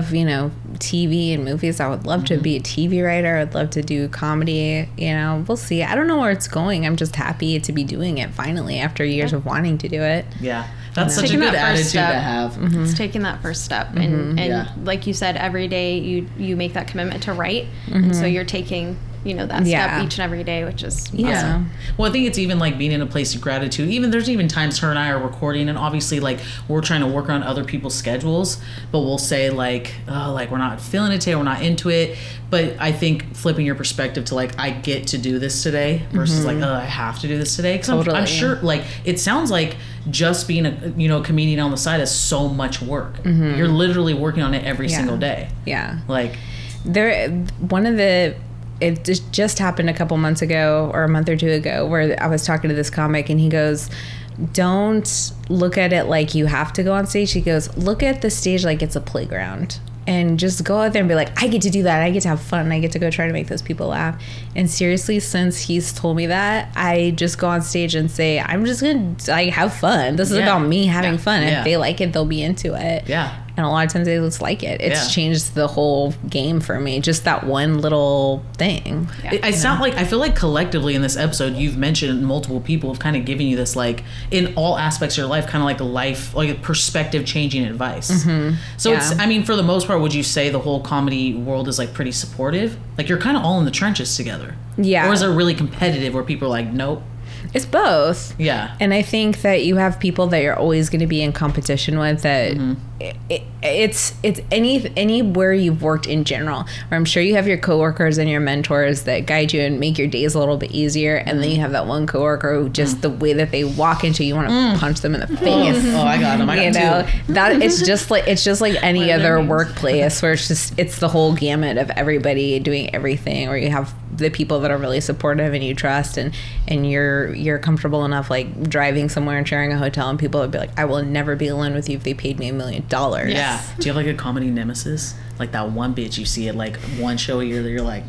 [SPEAKER 4] TV and movies. I would love to be a TV writer. I'd love to do comedy. We'll see. I don't know where it's going. I'm just happy to be doing it finally after years of wanting to do it.
[SPEAKER 3] Yeah. That's such a good attitude to have.
[SPEAKER 2] It's taking that first step. And like you said, every day you make that commitment to write. And so you're taking that step each and every day, which is awesome.
[SPEAKER 3] Well, I think it's even like being in a place of gratitude. There's even times her and I are recording, and obviously like we're trying to work on other people's schedules, but we'll say like, oh, like we're not feeling it today, we're not into it. But I think flipping your perspective to like, I get to do this today versus like, oh, I have to do this today. Because I'm sure like it sounds like just being a comedian on the side is so much work. You're literally working on it every single day.
[SPEAKER 4] Yeah.
[SPEAKER 3] Like
[SPEAKER 4] it just happened a couple months ago or a month or 2 ago where I was talking to this comic and he goes, don't look at it like you have to go on stage. He goes, look at the stage like it's a playground. and just go out there and be like, I get to do that. I get to have fun. I get to go try to make those people laugh. And seriously, since he's told me that, I just go on stage and say, I'm just going to like have fun. This is about me having fun. If they like it, they'll be into it.
[SPEAKER 3] Yeah.
[SPEAKER 4] And a lot of times they just like it. It's changed the whole game for me. Just that one little thing.
[SPEAKER 3] It's not like, I feel like collectively in this episode, you've mentioned multiple people have kind of given you this, like, in all aspects of your life, kind of like a life, like a perspective changing advice. So it's, I mean, for the most part, would you say the whole comedy world is like pretty supportive? Like you're kind of all in the trenches together. Yeah. Or is it really competitive where people are like, nope?
[SPEAKER 4] It's both.
[SPEAKER 3] Yeah.
[SPEAKER 4] And I think that you have people that you're always going to be in competition with that it's anywhere you've worked in general, where I'm sure you have your coworkers and your mentors that guide you and make your days a little bit easier. And then you have that one coworker who just the way that they walk into you want to punch them in the face.
[SPEAKER 3] Oh, I got them. I got two.
[SPEAKER 4] That it's just like any other workplace where it's the whole gamut of everybody doing everything, where you have the people that are really supportive and you trust and you're comfortable enough like driving somewhere and sharing a hotel, and people would be like, I will never be alone with you if they paid me $1 million.
[SPEAKER 3] Yeah. Do you have like a comedy nemesis? Like that one bitch you see at like one show a year that you're like,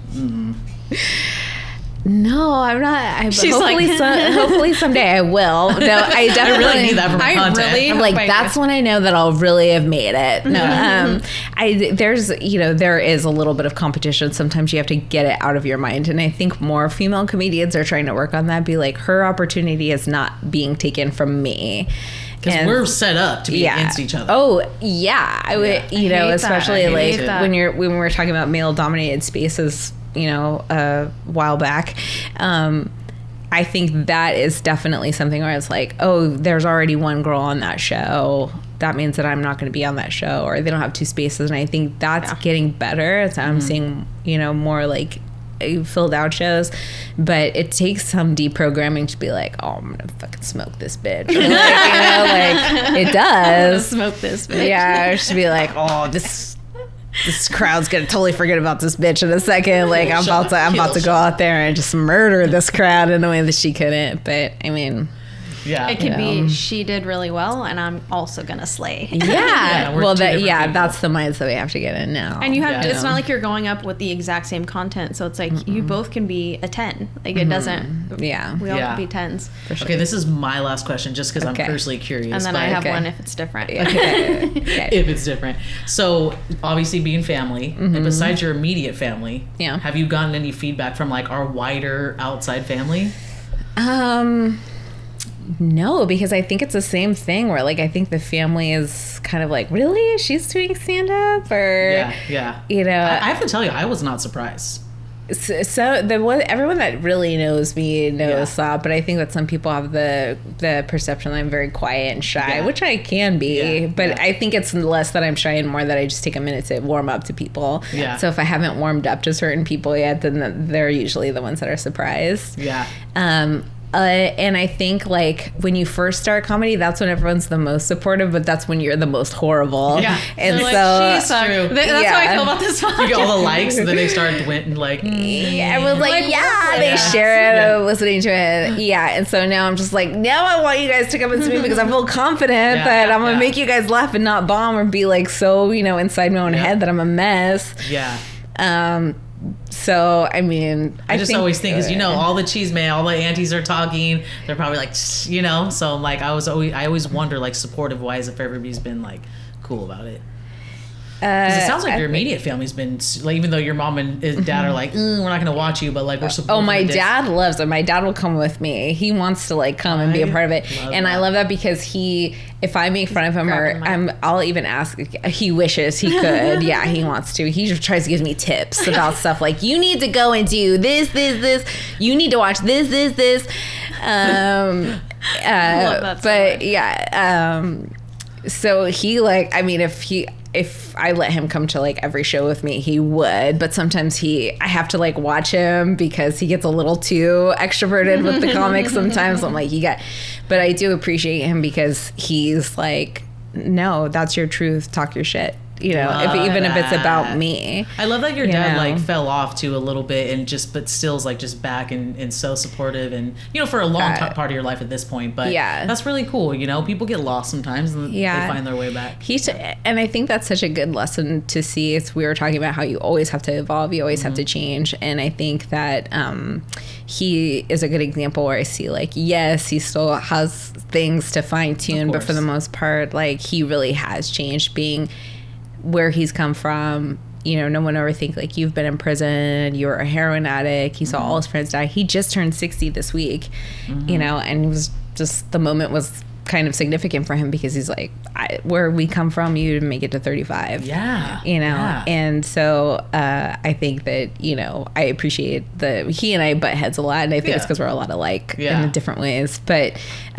[SPEAKER 4] No, I'm not.
[SPEAKER 2] She's
[SPEAKER 4] hopefully someday I will. No, I definitely
[SPEAKER 3] really need that for my content.
[SPEAKER 4] I'm like, that's when I know that I'll really have made it. No, there is a little bit of competition. Sometimes you have to get it out of your mind, and I think more female comedians are trying to work on that. Be like, her opportunity is not being taken from me.
[SPEAKER 3] Because we're set up to be against each other.
[SPEAKER 4] Oh, yeah. I would, especially like when we're talking about male-dominated spaces, a while back. I think that is definitely something where it's like, oh, there's already one girl on that show. That means that I'm not going to be on that show, or they don't have two spaces. And I think that's getting better. So I'm seeing, more like filled out shows, but it takes some deprogramming to be like, oh, I'm gonna fucking smoke this bitch. It does.
[SPEAKER 2] Smoke this bitch.
[SPEAKER 4] Yeah, just be like, oh, this crowd's gonna totally forget about this bitch in a second. Like I'm about to go out there and just murder this crowd in a way that she couldn't. But I mean,
[SPEAKER 2] it could be she did really well, and I'm also gonna slay.
[SPEAKER 4] That's the mindset we have to get in now.
[SPEAKER 2] And you have it's not like you're going up with the exact same content, so it's like you both can be a 10. Like it doesn't. We all can be 10s.
[SPEAKER 4] For sure.
[SPEAKER 3] Okay, this is my last question, just because I'm personally curious.
[SPEAKER 2] And then I have one if it's different.
[SPEAKER 4] Okay.
[SPEAKER 3] If it's different. So obviously, being family, and besides your immediate family, have you gotten any feedback from like our wider outside family?
[SPEAKER 4] No, because I think it's the same thing where like I think the family is kind of like, really? She's doing stand-up? Or
[SPEAKER 3] I have to tell you, I was not surprised.
[SPEAKER 4] So everyone that really knows me knows that, but I think that some people have the perception that I'm very quiet and shy, which I can be, but I think it's less that I'm shy and more that I just take a minute to warm up to people. Yeah. So if I haven't warmed up to certain people yet, then they're usually the ones that are surprised.
[SPEAKER 3] Yeah.
[SPEAKER 4] And I think like when you first start comedy, that's when everyone's the most supportive, but that's when you're the most horrible. Yeah. And
[SPEAKER 2] like,
[SPEAKER 4] that's
[SPEAKER 2] true. That's how I feel about this podcast.
[SPEAKER 3] You get all the likes, and then they start like,
[SPEAKER 4] everyone's like, they share it, listening to it. Yeah. And so now I'm just like, now I want you guys to come and see me because I feel confident that I'm gonna make you guys laugh and not bomb or be like so, inside my own head that I'm a mess.
[SPEAKER 3] Yeah.
[SPEAKER 4] So I mean,
[SPEAKER 3] I just always think is all the cheese man, all the aunties are talking. They're probably like, So like I always wonder like supportive wise if everybody's been like cool about it. Because it sounds like your immediate family's been like, even though your mom and dad are like, we're not going to watch you, but like we're supportive.
[SPEAKER 4] Oh, my dad loves it. My dad will come with me. He wants to like come and be a part of it, and I love that because if I make fun of him I'll even ask. He wishes he could. Yeah, he wants to. He just tries to give me tips about stuff like you need to go and do this. You need to watch this.
[SPEAKER 2] Love that
[SPEAKER 4] but so he like, I mean, if I let him come to like every show with me, he would, but sometimes I have to like watch him because he gets a little too extroverted with the comics sometimes. I'm like, but I do appreciate him because he's like, no, that's your truth. Talk your shit. you know, even if it's about me.
[SPEAKER 3] I love that your dad like fell off too a little bit and but still's like just back and so supportive and, you know, for a long part of your life at this point. But that's really cool. You know, people get lost sometimes and they find their way back.
[SPEAKER 4] And I think that's such a good lesson to see. We were talking about how you always have to evolve, you always have to change. And I think that he is a good example where I see like, yes, he still has things to fine tune, but for the most part, like he really has changed, being where he's come from. You know, no one ever think like you've been in prison, you were a heroin addict, he saw all his friends die. He just turned 60 this week, you know, and it was just, the moment was kind of significant for him because he's like, where we come from, you didn't make it to 35. Yeah. You know, and so I think that, you know, I appreciate he and I butt heads a lot, and I think it's because we're a lot alike in different ways. But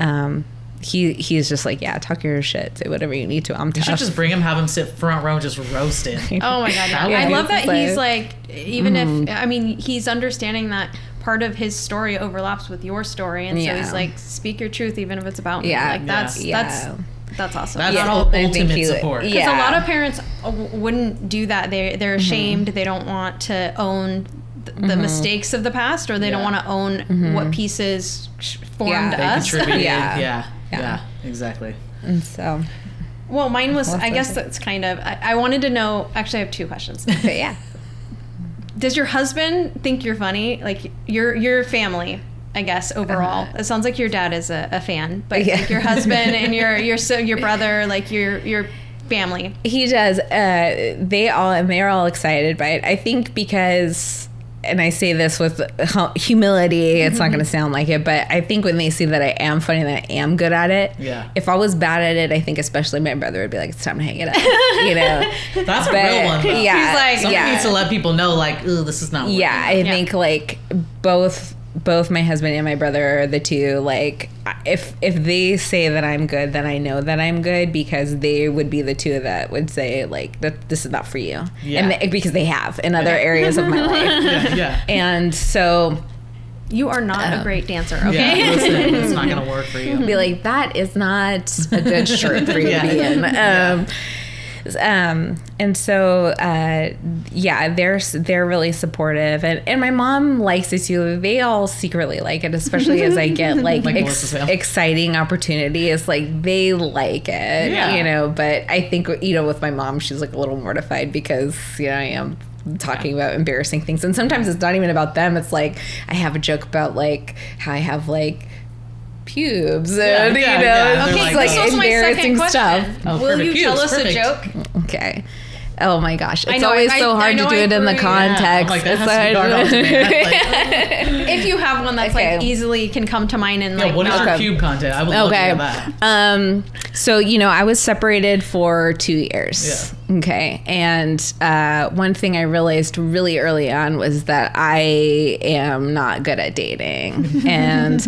[SPEAKER 4] he's just like, talk your shit, say whatever you need to. I'm tough.
[SPEAKER 3] You should just bring him, have him sit front row and just roast him.
[SPEAKER 2] Oh my God. I love that he's like, even if, I mean, he's understanding that part of his story overlaps with your story, and so he's like, speak your truth even if it's about me. Like that's awesome.
[SPEAKER 3] That's all ultimate support.
[SPEAKER 2] Because a lot of parents wouldn't do that. They're ashamed. They don't want to own the mistakes of the past, or they don't want to own what pieces formed us.
[SPEAKER 3] Yeah, exactly.
[SPEAKER 4] And so,
[SPEAKER 2] well, mine was, I guess that's kind of, I wanted to know, actually I have two questions.
[SPEAKER 4] Okay, Does
[SPEAKER 2] your husband think you're funny? Like your family, I guess, overall. It sounds like your dad is a fan, but like your husband and your brother, like your family.
[SPEAKER 4] He does. They're all excited by it. I think because, and I say this with humility, it's not going to sound like it, but I think when they see that I am funny, that I am good at it. Yeah. If I was bad at it, I think especially my brother would be like, it's time to hang it up. You know?
[SPEAKER 3] That's a real one, though.
[SPEAKER 2] Yeah. He's like,
[SPEAKER 3] someone needs to let people know, like, ooh, this is not working.
[SPEAKER 4] Yeah, I think like both my husband and my brother are the two, like, if they say that I'm good, then I know that I'm good, because they would be the two that would say like, that this is not for you. And because they have in other areas of my life. And so,
[SPEAKER 2] you are not a great dancer, okay?
[SPEAKER 3] Yeah, listen, it's not gonna work for you.
[SPEAKER 4] Be like, that is not a good shirt for you to be in. And so, they're really supportive, and my mom likes it too. They all secretly like it, especially as I get like exciting opportunities. Like, they like it, you know. But I think, you know, with my mom, she's like a little mortified because, you know, I am talking about embarrassing things, and sometimes it's not even about them. It's like, I have a joke about like how I have like pubes, and you know, it's like embarrassing stuff.
[SPEAKER 2] Will you tell us a joke?
[SPEAKER 4] Okay. Oh my gosh, it's always so hard to do it in the context.
[SPEAKER 2] If you have one that's like easily can come to mind and like,
[SPEAKER 3] what is your pube content? I would love to hear that.
[SPEAKER 4] So, you know, I was separated for 2 years. Yeah. Okay, and one thing I realized really early on was that I am not good at dating, and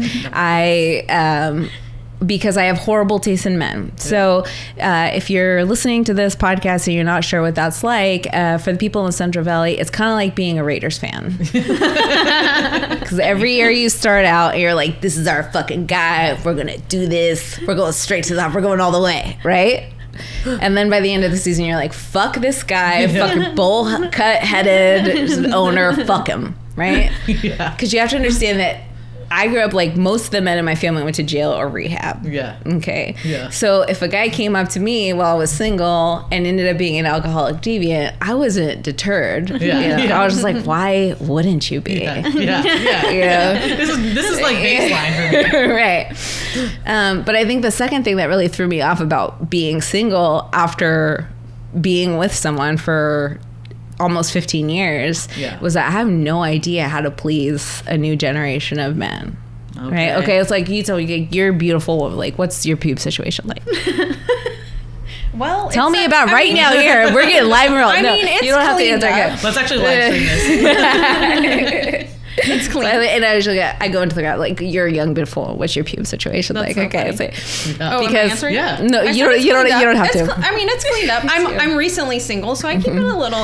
[SPEAKER 4] because I have horrible taste in men. So if you're listening to this podcast and you're not sure what that's like, for the people in the Central Valley, it's kind of like being a Raiders fan. Because every year you start out and you're like, this is our fucking guy. We're going to do this. We're going straight to the top. We're going all the way, right? And then by the end of the season, you're like, fuck this guy, fucking bowl cut headed owner, fuck him, right? Because you have to understand that I grew up like most of the men in my family went to jail or rehab. Yeah. Okay. Yeah. So if a guy came up to me while I was single and ended up being an alcoholic deviant, I wasn't deterred. Yeah. You know? I was just like, why wouldn't you be?
[SPEAKER 3] Yeah. You know? This is like baseline for me.
[SPEAKER 4] Right. But I think the second thing that really threw me off about being single after being with someone for almost 15 years was that I have no idea how to please a new generation of men. Right? Okay, it's like, you tell me, you're beautiful. Like, what's your pube situation like?
[SPEAKER 2] Well,
[SPEAKER 4] tell me about now here. We're getting live and real.
[SPEAKER 2] I mean, it's
[SPEAKER 4] you don't have to answer.
[SPEAKER 3] Let's actually live stream this.
[SPEAKER 4] It's clean. And I usually I go into the guy like, you're young, beautiful. What's your pube situation like?
[SPEAKER 2] So
[SPEAKER 4] okay,
[SPEAKER 2] because
[SPEAKER 4] no, you don't have to.
[SPEAKER 2] I mean, it's cleaned up. I'm recently single, so I keep it a little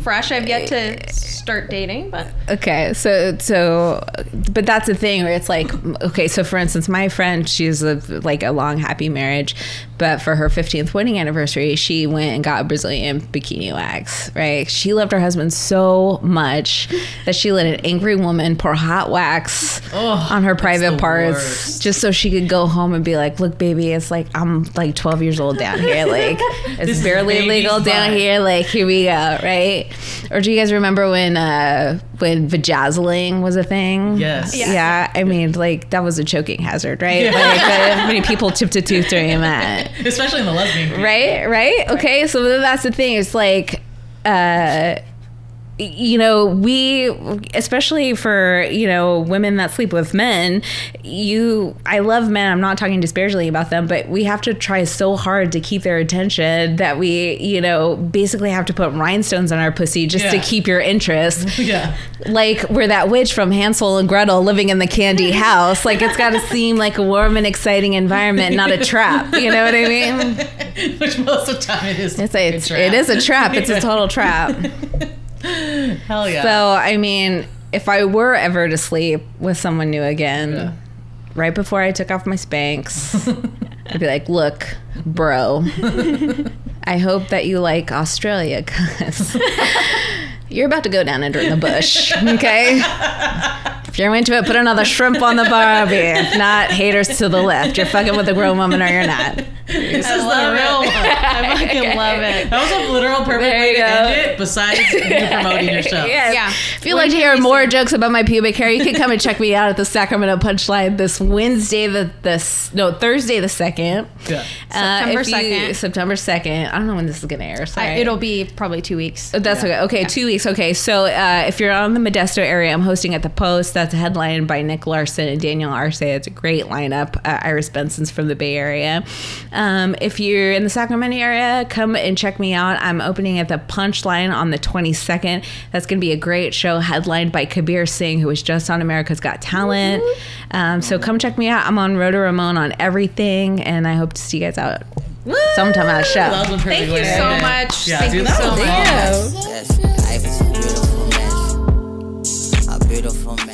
[SPEAKER 2] fresh. I've yet to start dating, but
[SPEAKER 4] okay. So, but that's the thing where it's like, okay. So, for instance, my friend, she's like a long, happy marriage, but for her 15th wedding anniversary, she went and got a Brazilian bikini wax. Right? She loved her husband so much that she let an angry woman pour hot wax on her private parts, just so she could go home and be like, "Look, baby, it's like I'm like 12 years old down here. Like it's barely legal down here. Like here we go." Right? Or do you guys remember when vajazzling was a thing?
[SPEAKER 3] Yes.
[SPEAKER 4] Yeah. I mean, like that was a choking hazard, right? Like how many people tipped a tooth during that?
[SPEAKER 3] Especially in the lesbian community.
[SPEAKER 4] Right. Okay. So that's the thing. It's like, you know, we, especially for, you know, women that sleep with men, I love men. I'm not talking disparagingly about them, but we have to try so hard to keep their attention that we, you know, basically have to put rhinestones on our pussy just to keep your interest.
[SPEAKER 3] Yeah.
[SPEAKER 4] Like we're that witch from Hansel and Gretel living in the candy house. Like it's got to seem like a warm and exciting environment, not a trap. You know what I mean?
[SPEAKER 3] Which most of the time it is.
[SPEAKER 4] It is a trap. It's a total trap.
[SPEAKER 3] Hell yeah.
[SPEAKER 4] So, I mean, if I were ever to sleep with someone new again, right before I took off my Spanx, I'd be like, look, bro, I hope that you like Australia, because you're about to go down and in the bush, okay? If you're into it, put another shrimp on the barbie. If not, haters to the left. You're fucking with a grown woman or you're not.
[SPEAKER 3] This is the real one.
[SPEAKER 2] I fucking love it.
[SPEAKER 3] That was a literal perfect way to end it, besides you promoting your show.
[SPEAKER 2] Yeah.
[SPEAKER 4] If you'd like to hear more jokes about my pubic hair, you can come and check me out at the Sacramento Punchline this Thursday the 2nd.
[SPEAKER 3] Yeah.
[SPEAKER 4] September 2nd. I don't know when this is going to air. Sorry.
[SPEAKER 2] It'll be probably 2 weeks.
[SPEAKER 4] That's okay. Okay, 2 weeks. Okay, so if you're on the Modesto area, I'm hosting at the Post. That's headlined by Nick Larson and Daniel Arce. It's a great lineup. Iris Benson's from the Bay Area. If you're in the Sacramento area, come and check me out. I'm opening at the Punchline on the 22nd. That's going to be a great show headlined by Kabir Singh, who was just on America's Got Talent. So come check me out. I'm on Rhoda Romone on everything, and I hope to see you guys out sometime at a show.
[SPEAKER 2] Thank you so much.
[SPEAKER 3] Yeah,
[SPEAKER 2] Thank you so much.
[SPEAKER 1] Yes, life is a beautiful mess. A beautiful mess.